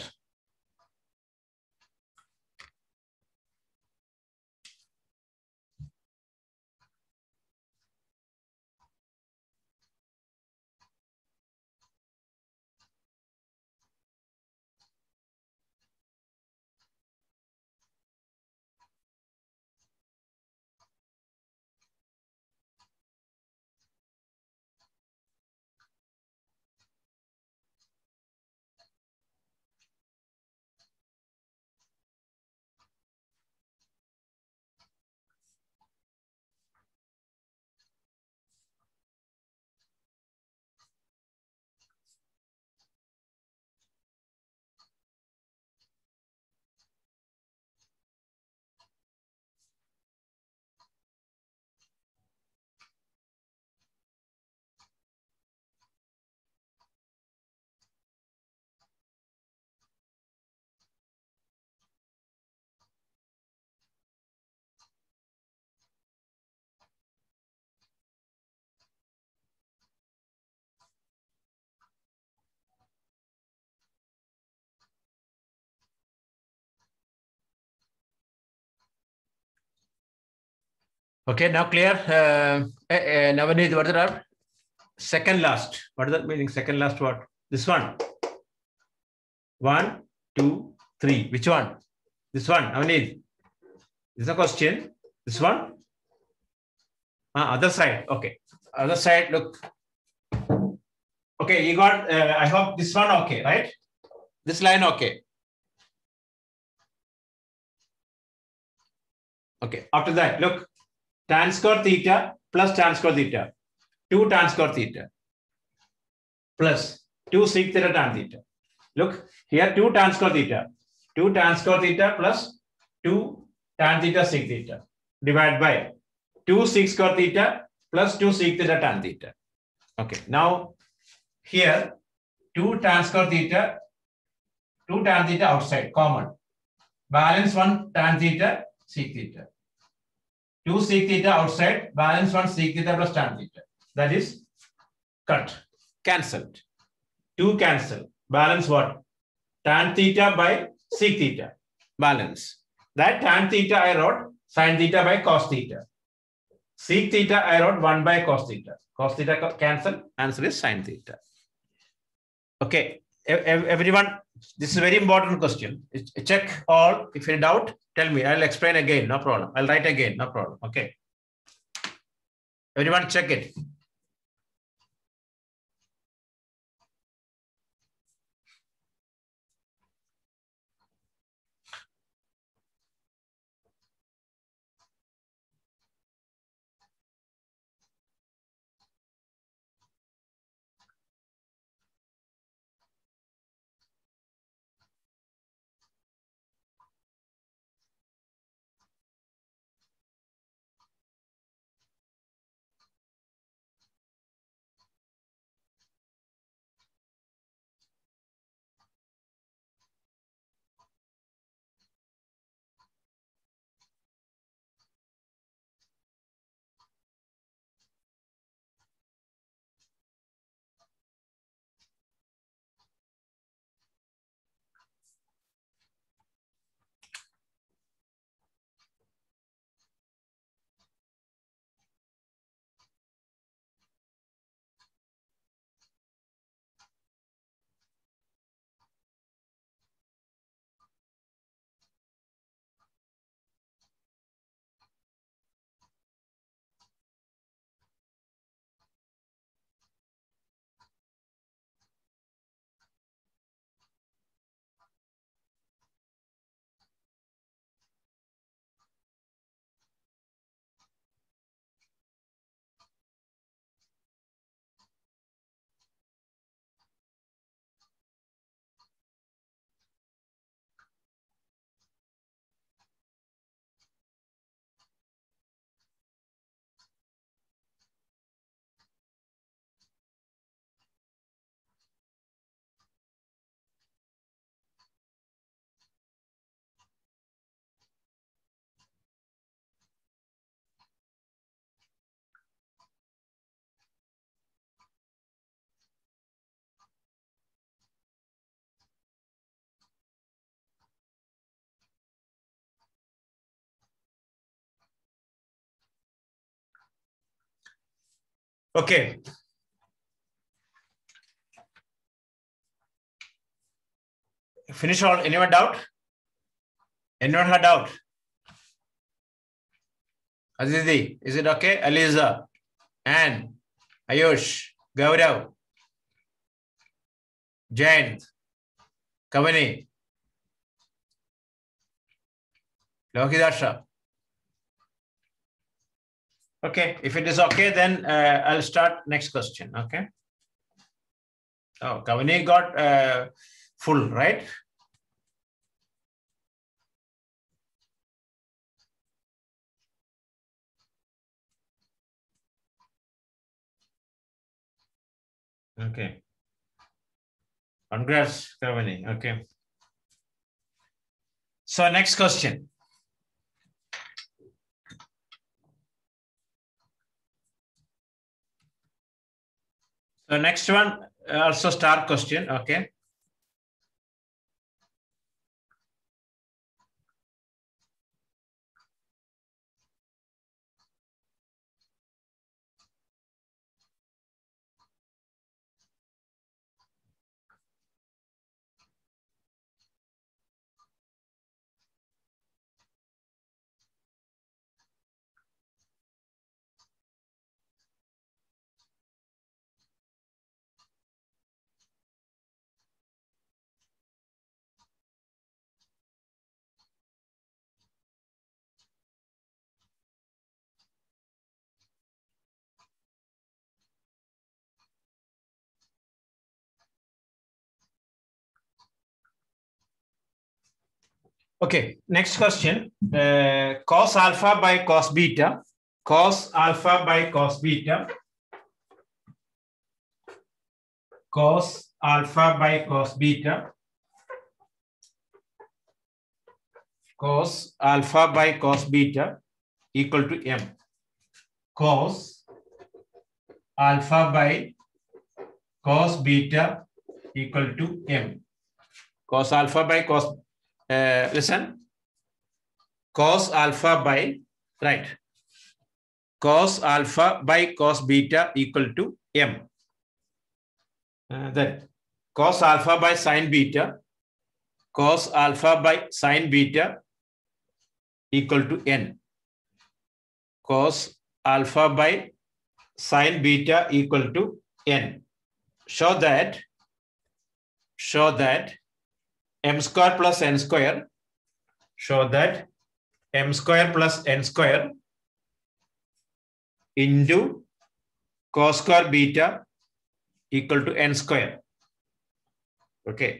Okay, now clear. Uh, uh, Navneet, what is that? Second last. What is that meaning? Second last what? This one. One, two, three. Which one? This one. Navneet. This is a question. This one. Ah, other side. Okay. Other side. Look. Okay, you got. Uh, I hope this one okay, right? This line okay. Okay. After that, look. Tan square theta plus tan square theta. two tan square theta plus two sec theta tan theta. Look, here two tan square theta. two tan square theta plus two tan theta sec theta divided by two sec square theta plus two sec theta tan theta. Okay, now here two tan square theta, two tan theta outside, common. Balance one tan theta, sec theta. two sec theta outside, balance one sec theta plus tan theta. That is cut, cancelled. two cancel. Balance what? Tan theta by sec theta. Balance. That tan theta I wrote sin theta by cos theta. Sec theta I wrote one by cos theta. Cos theta cancel. Answer is sin theta. Okay. Everyone, this is a very important question. Check all. If in doubt, tell me. I'll explain again. No problem. I'll write again. No problem. Okay. Everyone check it. Okay. Finish all. Anyone doubt? Anyone had doubt? Azizi, is it okay? Aliza, Anne, Ayush, Gaurav, Jayant, Kavani, Lokidasha. Okay, if it is okay, then uh, I'll start next question. Okay. Oh, Kavani got uh, full, right? Okay. Congrats, Kavani. Okay. So next question. So next one, also star question. Okay. Okay, next question. Uh, cos alpha by cos beta. Cos alpha by cos beta. Cos alpha by cos beta. Cos alpha by cos beta equal to m. Cos alpha by cos beta equal to m. Cos alpha by cos, uh, listen, cos alpha by, right, cos alpha by cos beta equal to m. Uh, then cos alpha by sin beta, cos alpha by sin beta equal to n. Cos alpha by sin beta equal to n. Show that, show that m square plus n square, show that m square plus n square into cos square beta equal to n square. Okay.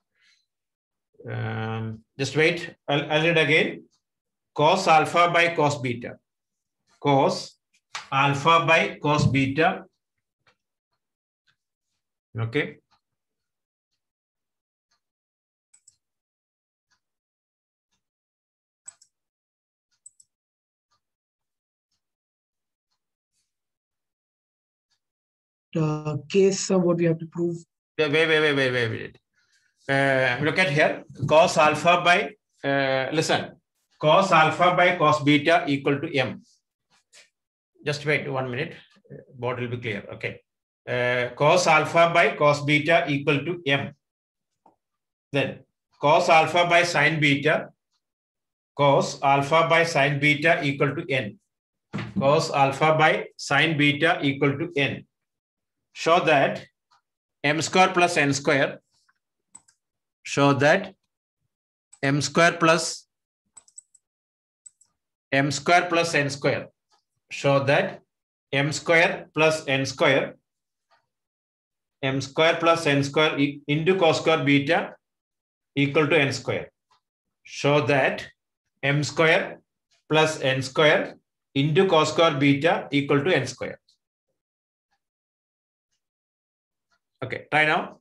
Um, just wait. I'll, I'll read again. Cos alpha by cos beta. Cos alpha by cos beta. Okay. Uh, case of what we have to prove. Wait, wait, wait, wait, wait, wait. Uh, look at here. Cos alpha by, uh, listen, cos alpha by cos beta equal to m. Just wait one minute. Board will be clear. Okay. Uh, cos alpha by cos beta equal to m. Then cos alpha by sin beta, cos alpha by sin beta equal to n. Cos alpha by sin beta equal to n. Show that m square plus n square. Show that m square plus m square plus n square. Show that m square plus n square, m square plus n square into cos square beta equal to n square. Show that m square plus n square into cos square beta equal to n square. Okay, try now.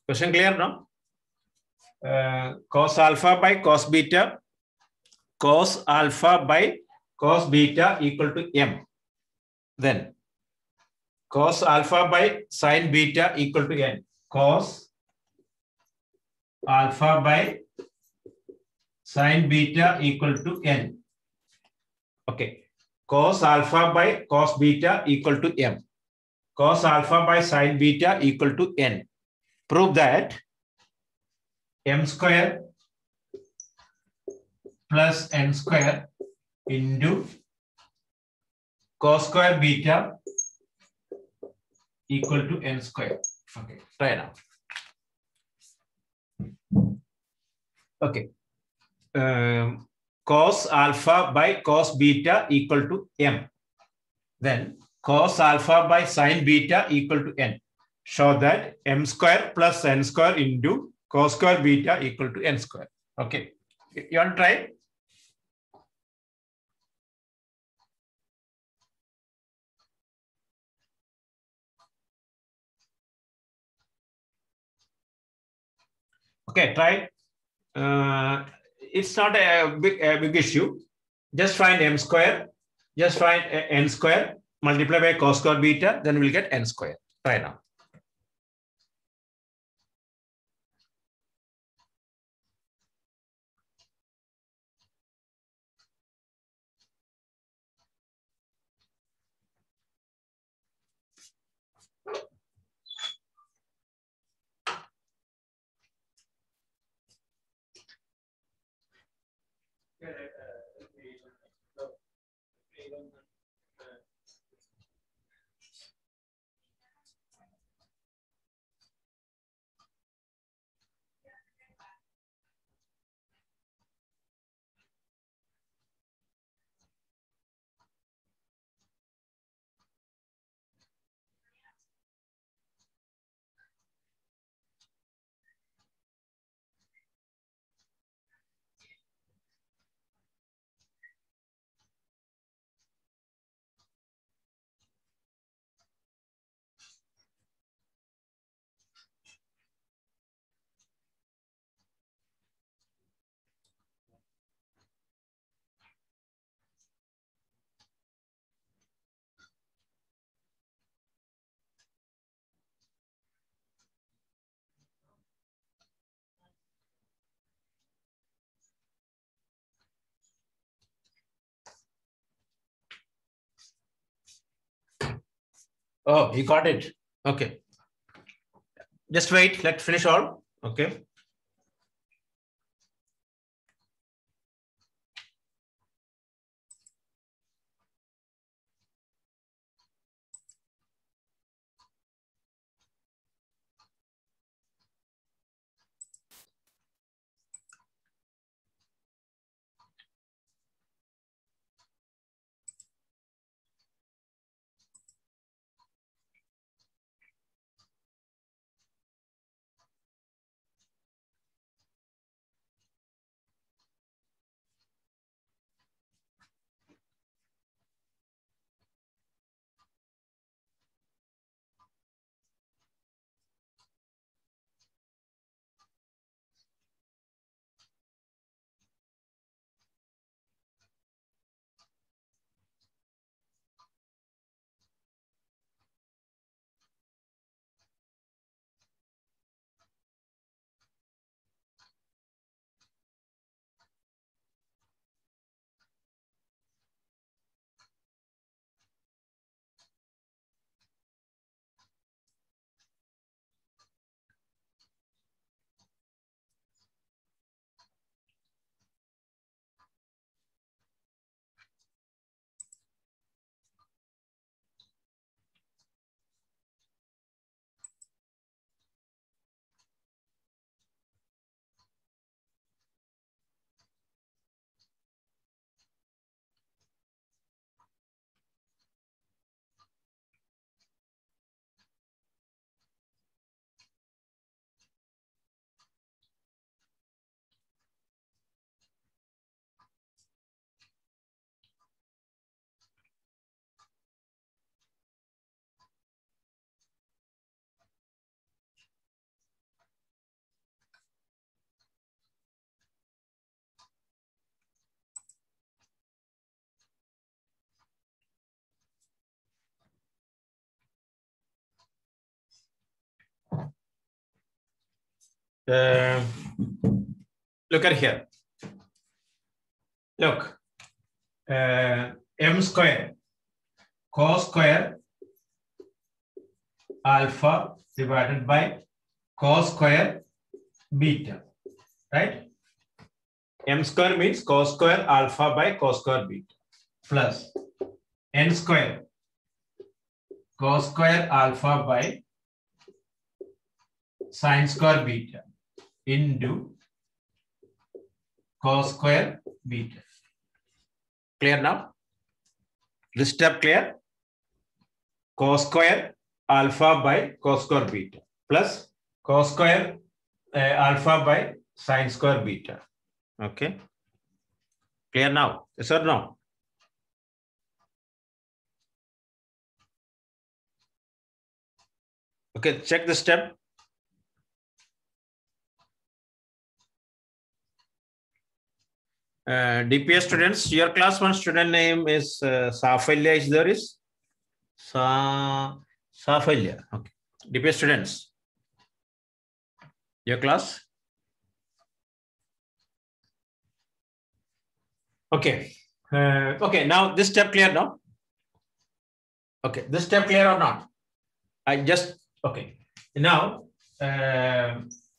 Question clear now? Uh, cos alpha by cos beta, cos alpha by cos beta equal to m. Then cos alpha by sin beta equal to n. Cos alpha by sin beta equal to n. Okay. Cos alpha by cos beta equal to m. Cos alpha by sin beta equal to n. Prove that m square plus n square into cos square beta equal to n square. Okay, try now. Okay. Um, cos alpha by cos beta equal to m. Then cos alpha by sin beta equal to n. Show that m square plus n square into cos square beta equal to n square. Okay. You want to try? Okay, try. Uh, it's not a big, a big issue. Just find m square. Just find n square. Multiply by cos square beta. Then we'll get n square. Try now. Oh, you got it. Okay. Just wait. Let's finish all. Okay. Uh, look at here. Look, uh, m square cos square alpha divided by cos square beta, right? M square means cos square alpha by cos square beta plus n square cos square alpha by sin square beta into cos square beta. Clear now? This step clear? Cos square alpha by cos square beta plus cos square uh, alpha by sin square beta. Okay. Clear now? Yes or no? Okay, check the step. Uh, D P S students, your class one student name is uh, Safalya. Is there is Sa Safalya. Okay. D P S students, your class. Okay. Uh, okay. Now this step clear now. Okay. This step clear or not? I just okay. Now uh,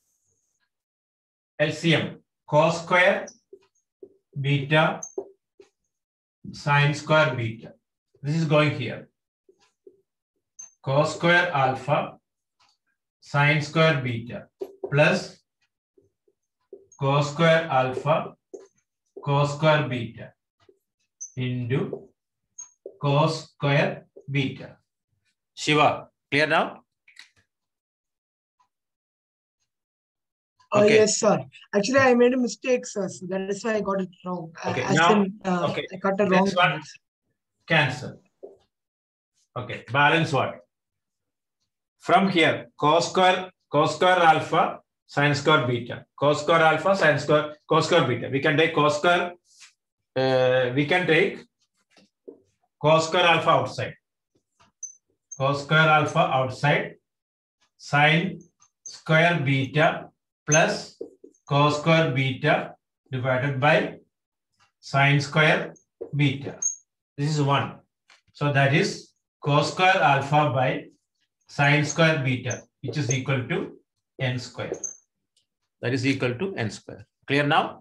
L C M cos square beta sin square beta. This is going here. Cos square alpha sin square beta plus cos square alpha cos square beta into cos square beta. Shiva, clear now? Uh, Okay. yes, sir. Actually, I made a mistake, sir. So that is why I got it wrong. Uh, Okay, As now- in, uh, okay. I got a wrong Next one. thing. Cancel. Okay, balance what? From here, cos square, cos square alpha, sin square beta. Cos square alpha, sin square, cos square beta. We can take cos square, uh, we can take cos square alpha outside. Cos square alpha outside, sin square beta plus cos square beta divided by sin square beta. This is one. So that is cos square alpha by sin square beta, which is equal to n square. That is equal to n square. Clear now?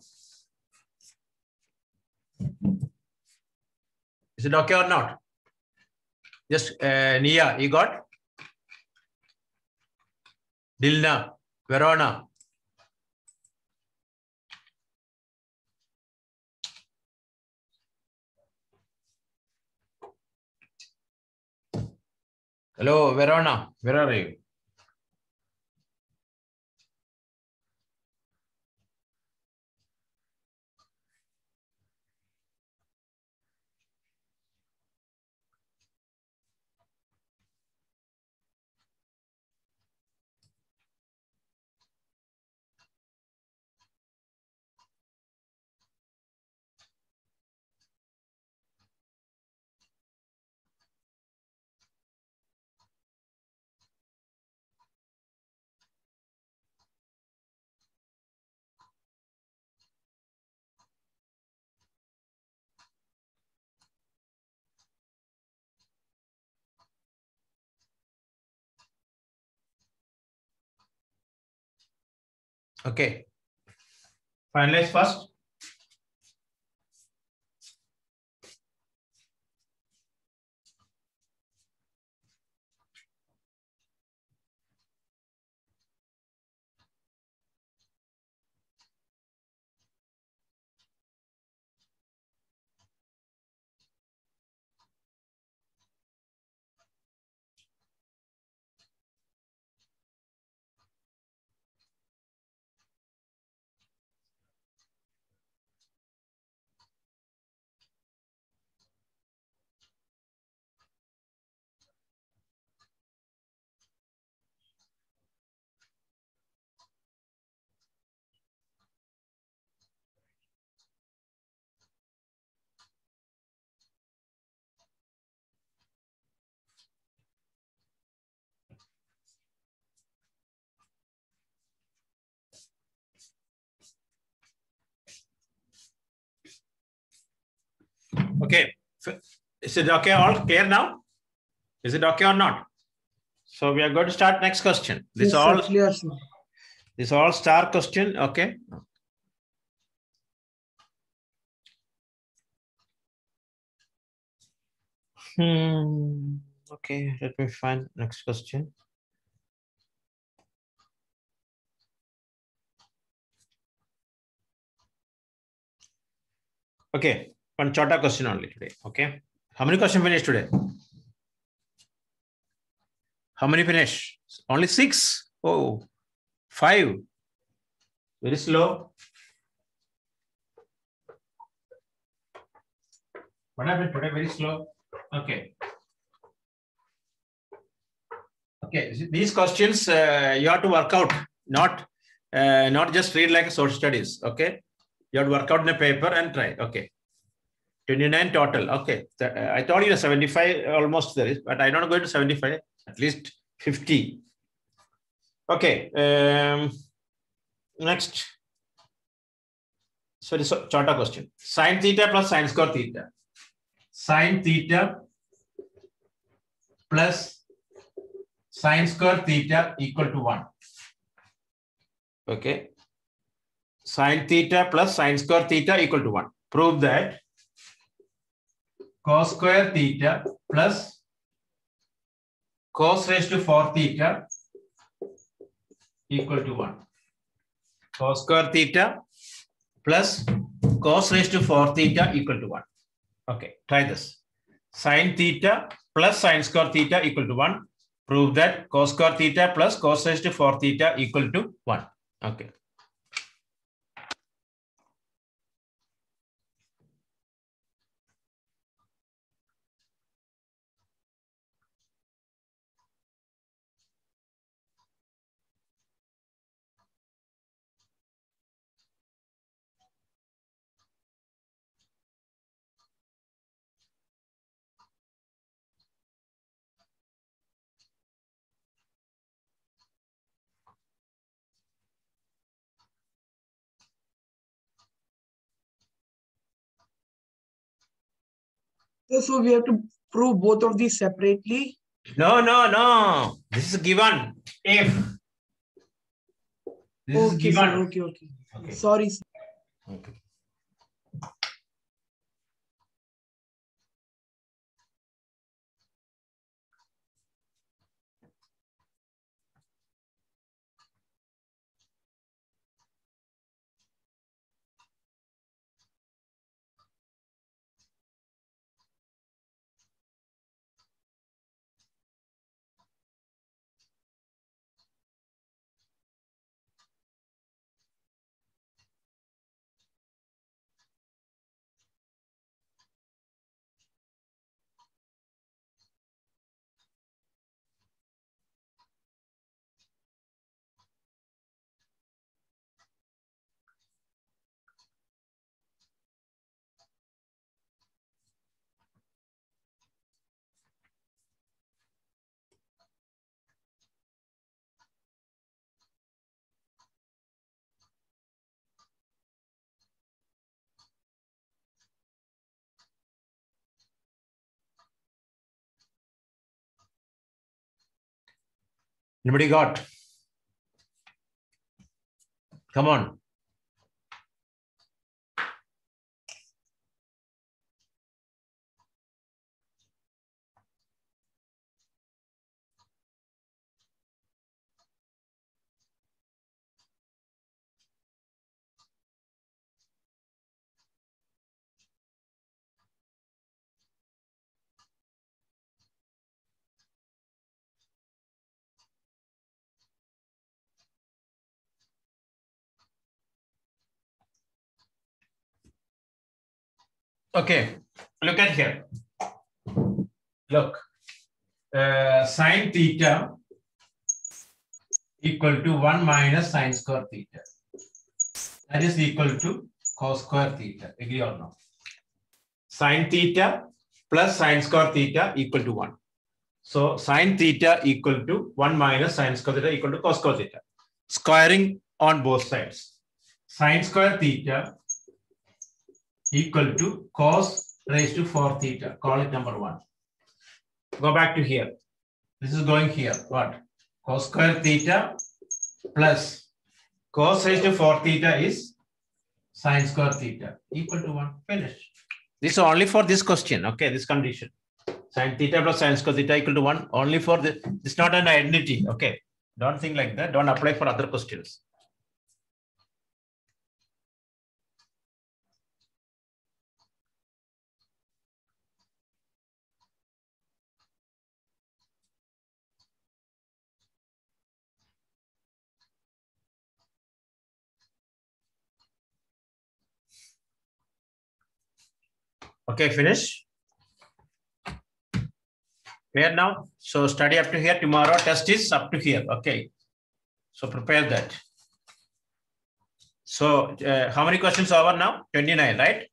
Is it okay or not? Just uh, Nia, you got? Dilna, Verona. Hello, Verona. Where are you? Okay. Finalize first. Okay. Is it okay? All clear now? Is it okay or not? So we are going to start next question. This Yes, all sir, clear, sir. this all star question. Okay. Hmm. Okay. Let me find next question. Okay. One shorter question only today. Okay. How many questions finished today? How many finished? Only six. Oh, five. Very slow. What happened today? Very slow. Okay. Okay. These questions uh, you have to work out, not uh, not just read like social studies. Okay. You have to work out in a paper and try. Okay. twenty-nine total. Okay. I told you seventy-five almost there is, but I don't go to seventy-five. At least fifty. Okay. Um, next. So this is a shorter question. Sin theta plus sin square theta. Sin theta plus sin square theta equal to one. Okay. Sin theta plus sin square theta equal to one. Prove that cos square theta plus cos raised to four theta equal to one. Cos square theta plus cos raised to four theta equal to one. Okay, try this. Sin theta plus sin square theta equal to one. Prove that cos square theta plus cos raised to four theta equal to one. Okay. So we have to prove both of these separately. No, no, no. This is given. If this is Okay, given. sir. Okay, okay. Okay. Sorry, sir. Okay. Anybody got? Come on. Okay, look at here. Look, uh, sine theta equal to one minus sine square theta. That is equal to cos square theta. Agree or not? Sine theta plus sine square theta equal to one. So sine theta equal to one minus sine square theta equal to cos square theta. Squaring on both sides. Sine square theta equal to cos raised to four theta. Call it number one. Go back to here. This is going here. What? Cos square theta plus cos raised to four theta is sine square theta equal to one. Finish. This is only for this question. Okay, this condition. Sine theta plus sine square theta equal to one. Only for the. It's not an identity. Okay. Don't think like that. Don't apply for other questions. Okay, finish. Clear now? So study up to here. Tomorrow test is up to here. Okay. So prepare that. So uh, how many questions over now? twenty-nine, right?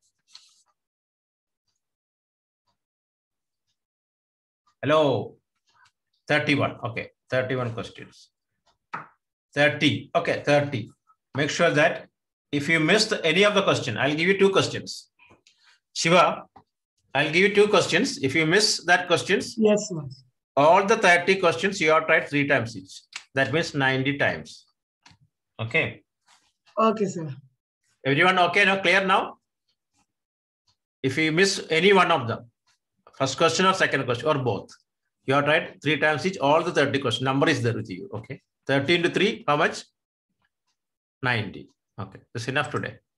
Hello. thirty-one. Okay. thirty-one questions. thirty. Okay. thirty. Make sure that if you missed any of the question, I'll give you two questions. Shiva, I'll give you two questions. If you miss that questions, Yes, sir. all the thirty questions you have tried three times each. That means ninety times. Okay. Okay, sir. Everyone okay now? Clear now? If you miss any one of them, first question or second question or both, you have tried three times each, all the thirty questions. Number is there with you. Okay. thirty into three, how much? ninety. Okay. That's enough today.